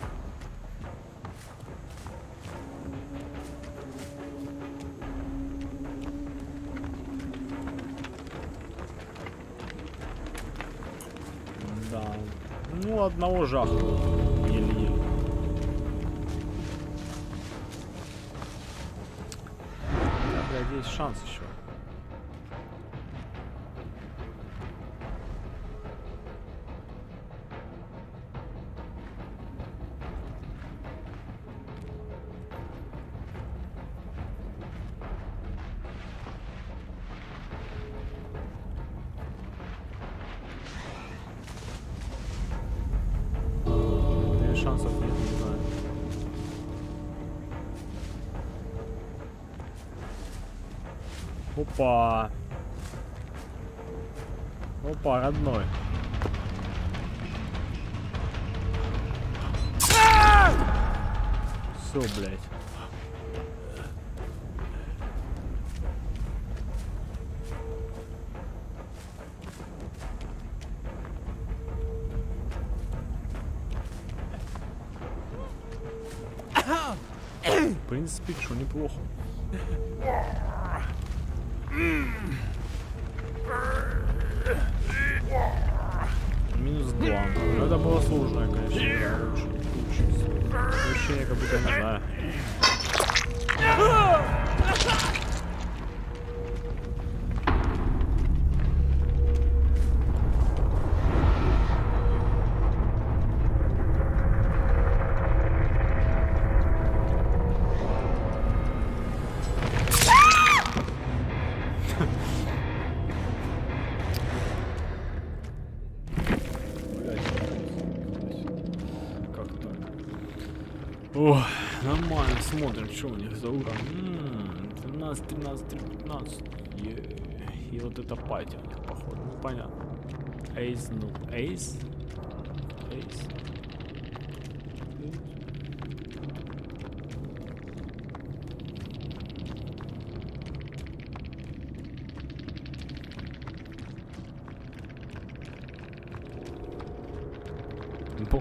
Да. Ну, одного жахнуло. Еле-еле. Да, блядь, есть шанс еще. Шансов нет, не знаю. Опа. Опа, родной. Все, блядь. В принципе, что неплохо. Минус 2. Но это было сложное, конечно. Да, ощущение, как будто не знаю. О, нормально, смотрим, что у них за уровень. 13, 13, 15. И вот это пати у них, походу. Ну, понятно. Эйс, ну, эйс. Эйс. Бо.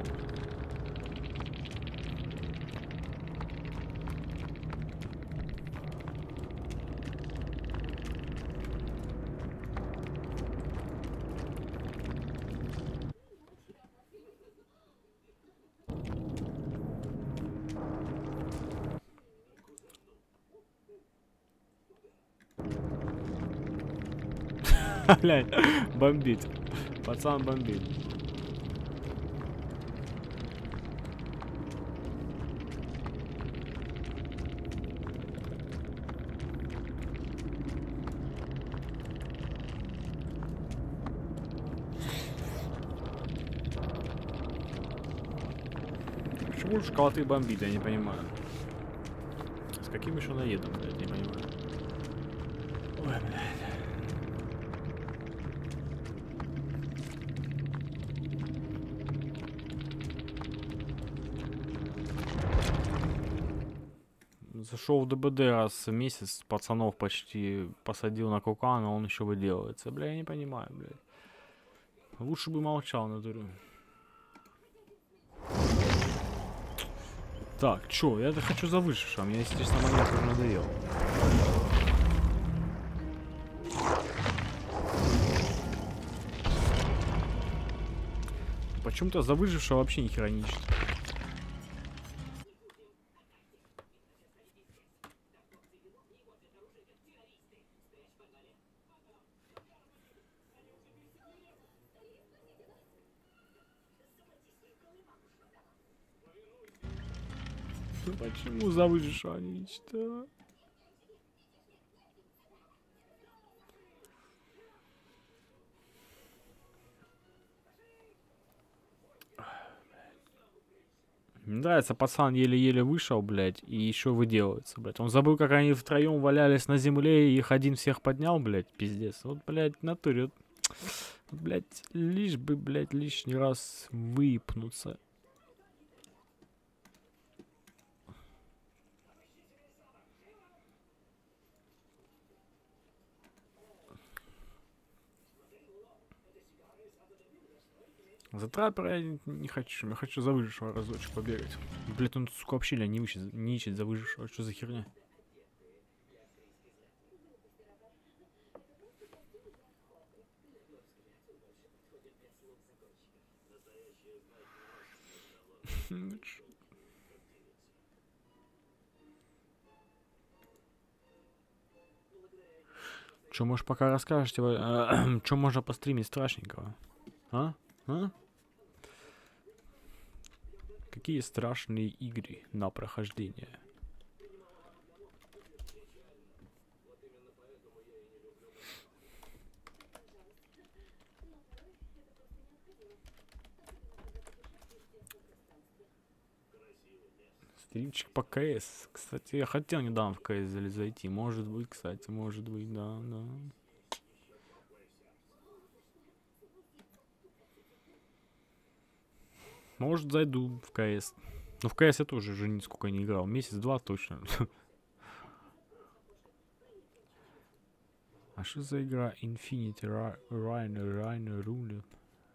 Блядь, бомбит. Пацан бомбит. Почему шоколад бомбит, я не понимаю. С каким еще наедом, блядь, не понимаю. Ой, блядь. Зашел в ДБД раз в месяц, пацанов почти посадил на кокан, а он еще выделывается. Бля, я не понимаю, блядь. Лучше бы молчал, натурю. Так, чё, я-то хочу за выжившего. Мне, если честно, момент уже надоел. Почему-то за выжившего вообще ни хера не ищет. Почему за выжившего не ищет, а? Мне нравится, пацан еле-еле вышел, блядь, и еще выделывается, блядь. Он забыл, как они втроем валялись на земле, и их один всех поднял, блядь, пиздец. Вот, блядь, в натуре, вот, блядь, лишь бы, блядь, лишний раз выпнуться. За траппера я не хочу. Я хочу за выжившего разочек побегать. Блядь, он, сука, вообще не ищет за выжившего. Что за херня? Че, может, пока расскажешь, что можно постримить страшненького? А? А? Какие страшные игры на прохождение? Стримчик по КС. Кстати, я хотел недавно в КС зайти. Может быть, кстати, может быть, да. Может, зайду в КС. Но в КС я тоже уже нисколько не играл. Месяц-два точно. А что за игра Infinity Rhino Rule?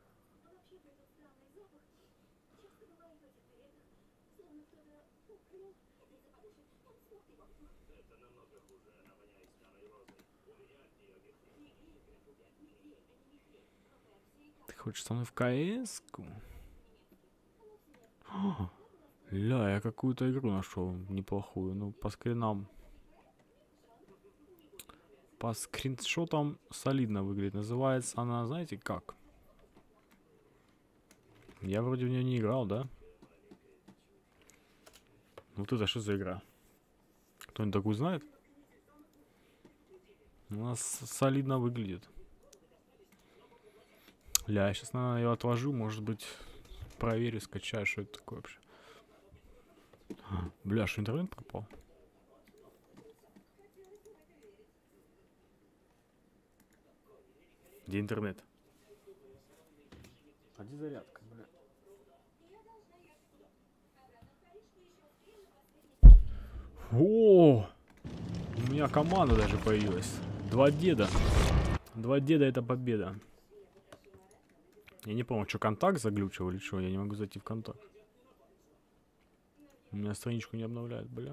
Ты хочешь со мной в КС-ку? Ля, я какую-то игру нашел неплохую. Ну, по скринам. По скриншотам солидно выглядит. Называется она, знаете, как? Я вроде в нее не играл, да? Вот это что за игра? Кто-нибудь такую знает? У нас солидно выглядит. Ля, я сейчас, наверное, ее отложу. Может быть, проверю, скачаю, что это такое вообще. Бля, что интернет пропал? Где интернет? А где зарядка, бля? О! У меня команда даже появилась. 2 деда. 2 деда — это победа. Я не помню, что контакт заглючил или что. Я не могу зайти в контакт. У меня страничку не обновляет, бля.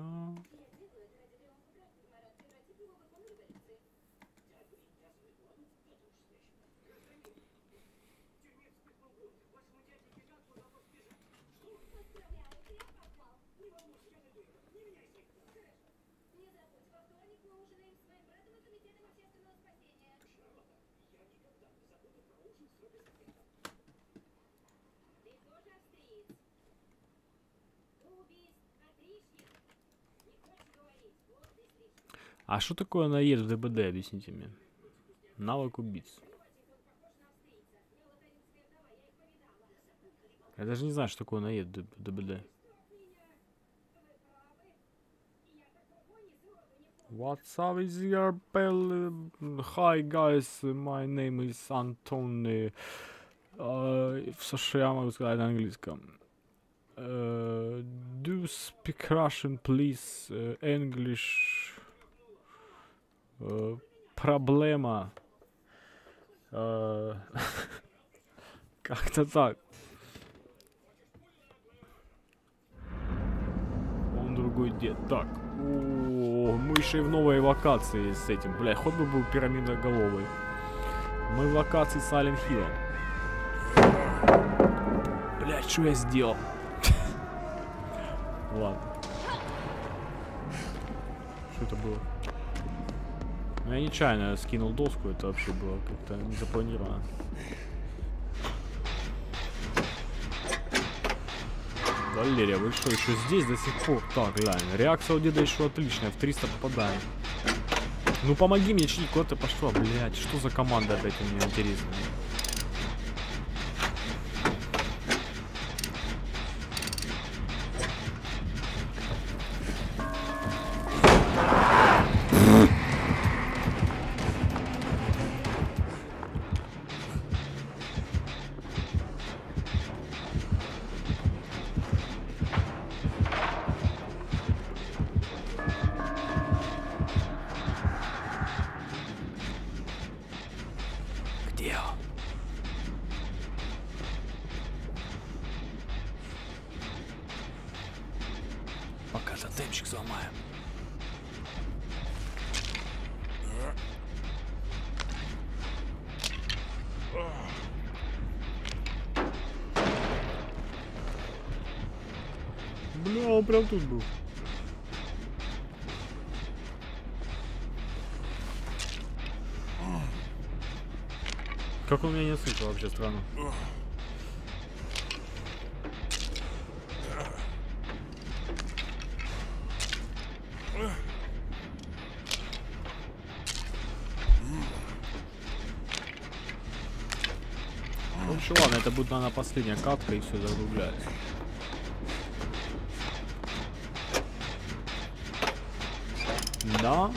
А что такое наезд в ДБД, объясните мне? Навык убийц. Я даже не знаю, что такое наезд в ДБД. What's up, is your bell? Hi guys, my name is Anton. Что я могу сказать на английском? Do you speak Russian, please? English. Проблема. Как-то так. Он другой дед. Так. О, мы еще и в новой локации с этим. Бля, хоть бы был пирамидоголовый. Мы в локации Silent Hill. Бля, что я сделал? Ладно. Что это было? Ну, я нечаянно скинул доску, это вообще было как-то не запланировано. Валерия, вы что, еще здесь до сих пор? Так, глянь, реакция у деда еще отличная, в 300 попадаем. Ну помоги мне, чуть куда ты пошла, блядь, что за команда опять у меня интересная? Где он? Пока тотемчик сломаем. Бля, он прям тут был. Как он меня не слышал вообще, странно. В общем, ладно, это будет, наверное, последняя катка и все закругляется. Да.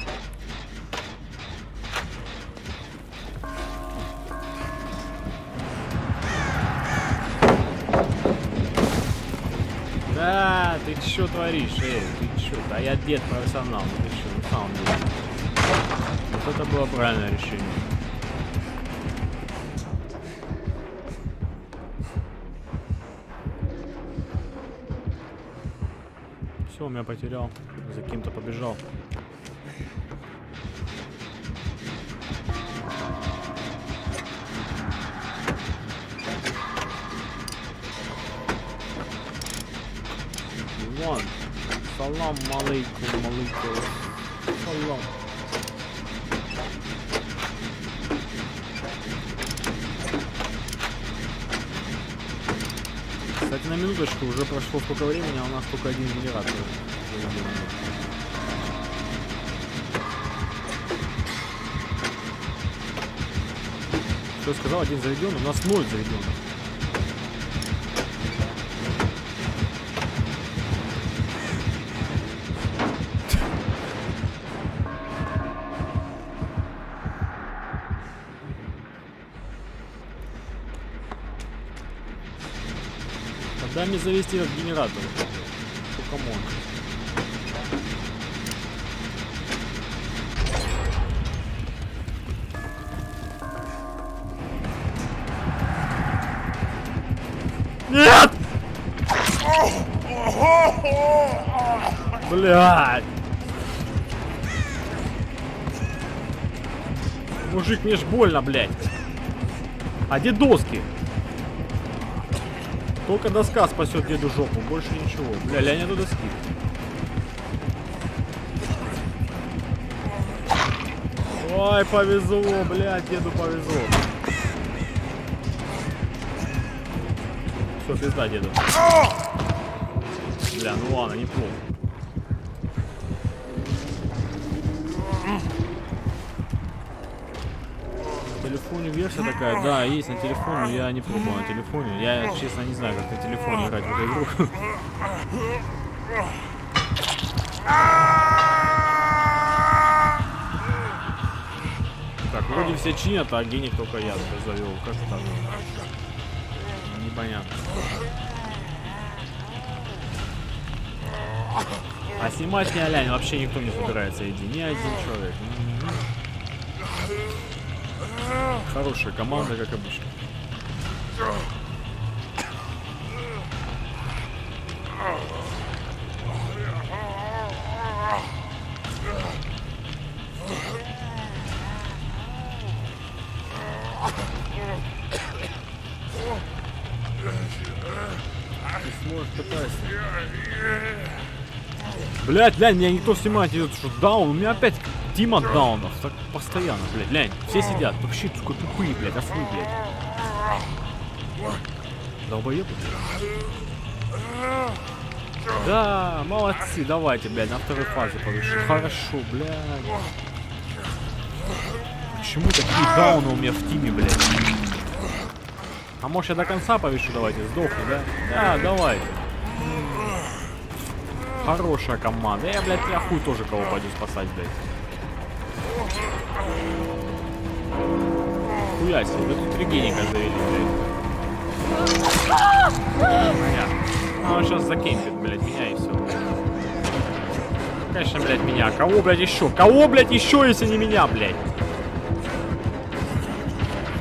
Да, ты чё творишь, ты чё? Да я дед профессионал, ну ты чё, на самом деле. Вот это было правильное решение. Все, меня потерял, за кем-то побежал. Вон. Салам алейкум, алейкум. Салам. Кстати, на минуточку, уже прошло сколько времени, а у нас только один генератор. Что я сказал, один заведен, у нас 0 заведенных. Дай мне завести этот генератор. Камон. Нет! Блядь! Мужик, мне ж больно, блядь. А где доски? Только доска спасет деду жопу, больше ничего. Бля, я нету доски. Ой, повезло, блядь, деду повезло. Все, пизда деду. Бля, ну ладно, неплохо. На телефоне версия такая, да, есть на телефоне, но я не пробовал на телефоне. Я, честно, не знаю, как на телефоне играть в эту игру. Так, вроде все чинят, а гений только я завел. Как так? Непонятно. А снимать не алянь вообще никто не собирается, иди. Ни один человек. Хорошая команда, как обычно. Ты сможешь пытаться. Блять, глянь, меня никто снимать идет, что даун, у меня опять Дима даунов, так постоянно, блядь, глянь, все сидят, вообще сука тупые, блядь, ослы, блядь. Долбоебы, блядь. Да, молодцы, давайте, блядь, на второй фазе повыше. Хорошо, блядь. Почему такие дауны у меня в тиме, блядь? А может я до конца повешу, давайте, сдохну, да? Да, давайте. Хорошая команда. Я, блядь, я хуй тоже кого пойду спасать, блядь. Хуя себе, да тут 3 геника завели, блядь. Понятно. Ну, он сейчас закемпит, блядь, меня и все. Конечно, блядь, меня. Кого, блядь, еще? Кого, блядь, еще, если не меня, блядь?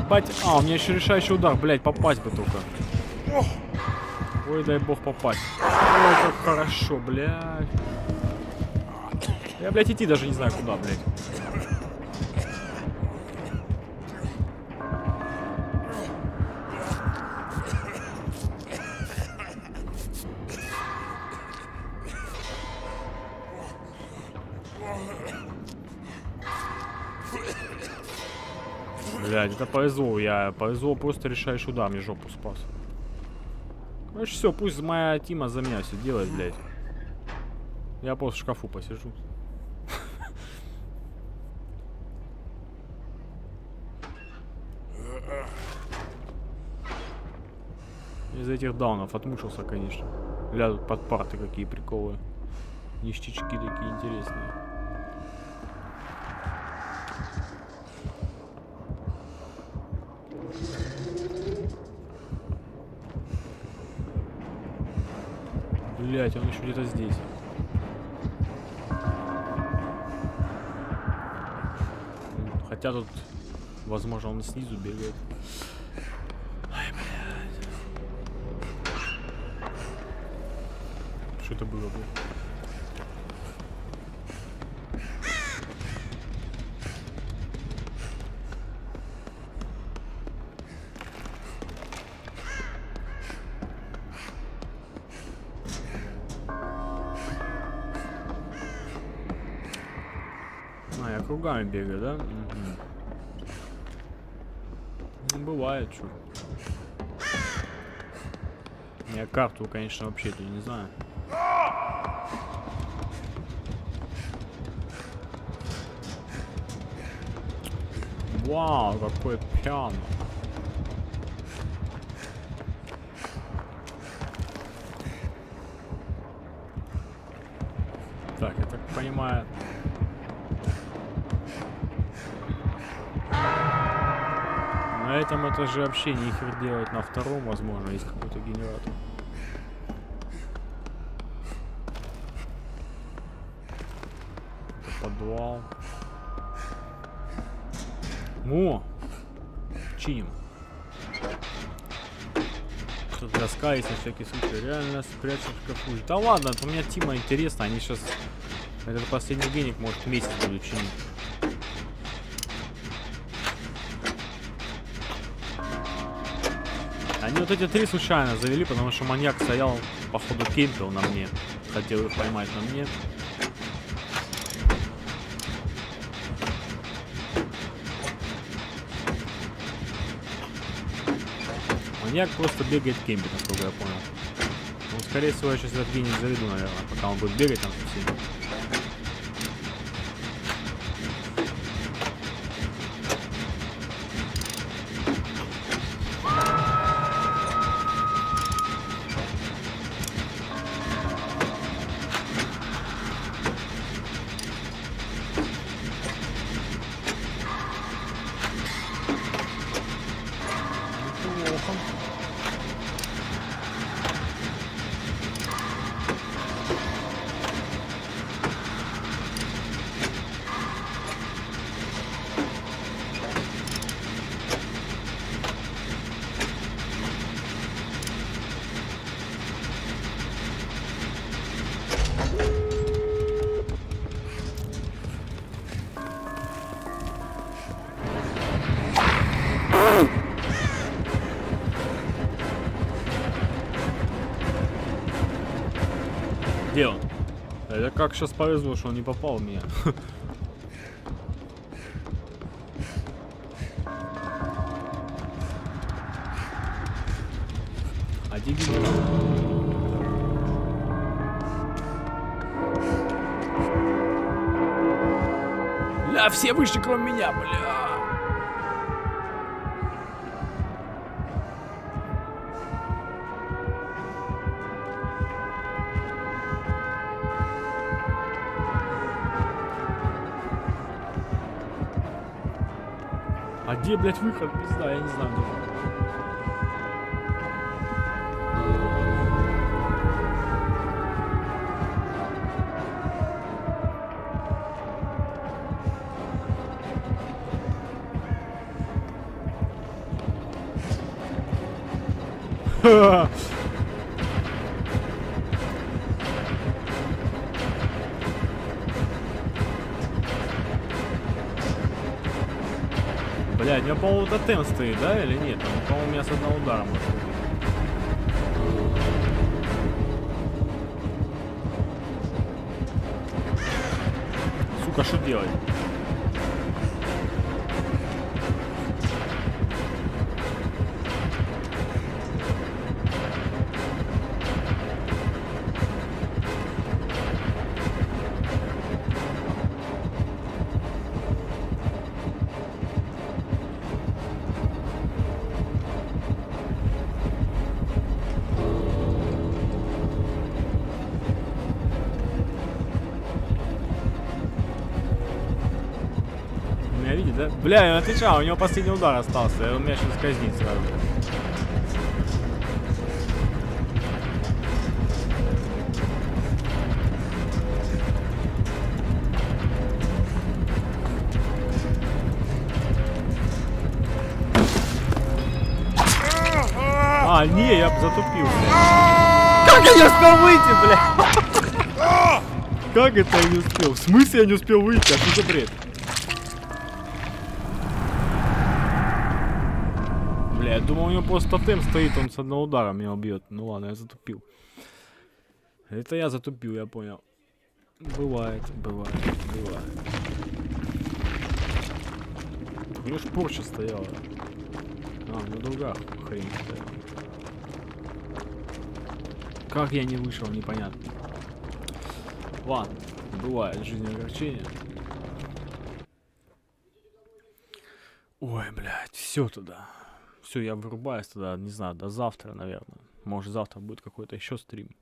Ебать. А, у меня еще решающий удар, блядь, попасть бы только. Ой, дай бог попасть. Ой, как хорошо, блядь. Я, блядь, идти даже не знаю куда, блядь. Блядь, это повезло. Повезло просто решающий удар, мне жопу спас. Ну все, пусть моя Тима за меня все делает, блядь. Я просто в шкафу посижу. Из этих даунов отмучился, конечно. Лядут под парты, какие приколы. Ништячки такие интересные. Блять, он еще где-то здесь. Хотя тут, возможно, он снизу бегает. Ай, блядь. Что это было, блядь? Кругами бегаю, да? Угу. Ну, бывает, что. Я карту, конечно, вообще-то не знаю. Вау, какой пьяно. Так, я так понимаю. На этом этаже вообще нихер делать, на втором, возможно, есть какой-то генератор. Это подвал. О! Чиним. Тут доска есть на всякий случай. Реально спрячем в шкафу. Да ладно, это у меня Тима интересно. Они сейчас... Этот последний денег, может, месяц будут чинить. Они вот эти три случайно завели, потому что маньяк стоял, походу, кемпил на мне. Хотел их поймать на мне. Маньяк просто бегает кемпит, насколько я понял. Ну, скорее всего, я сейчас этот гений заведу, наверное, пока он будет бегать там со всеми. Где он? Это как сейчас повезло, что он не попал в меня. Один. Бля, все вышли, кроме меня, бля. А где, блядь, выход? Пизда, я не знаю. Блядь, у меня, по-моему, тотем стоит, да, или нет? Он, по-моему, меня с одного удара может убить. Сука, что делать? Видите, да? Бля, он отвечал, у него последний удар остался, и он меня сейчас казнит сразу. А, не, я затупил, бля. Как я не успел выйти, бля? Как это я не успел? В смысле я не успел выйти? А что за бред? Бля, я думал, у него просто тотем стоит, он с одного удара меня убьет. Ну ладно, я затупил. Это я затупил, я понял. Бывает, бывает, бывает. У него ж Порча стояла. А, у него другая хрень стояла. Как я не вышел, непонятно. Ладно, бывает, жизнь огорчение. Ой, блядь, все туда. Все, я вырубаюсь тогда, не знаю, до завтра, наверное. Может, завтра будет какой-то еще стрим.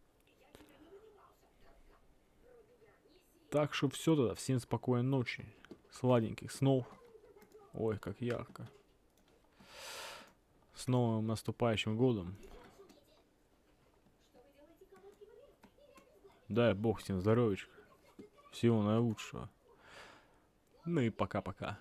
Так что все тогда. Всем спокойной ночи. Сладеньких снов. Ой, как ярко. С новым наступающим годом. Дай бог всем здоровечка. Всего наилучшего. Ну и пока-пока.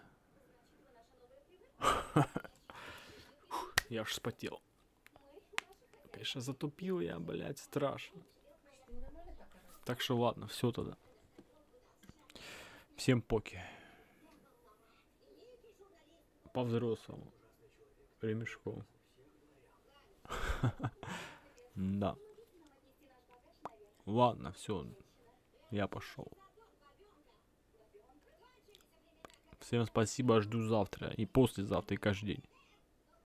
Я уж вспотел. Конечно, затупил я, блядь, страшно. Так что ладно, все тогда. Всем поки. По-взрослому. Ремешком. Да. Ладно, все. Я пошел. Всем спасибо, жду завтра и послезавтра, и каждый день.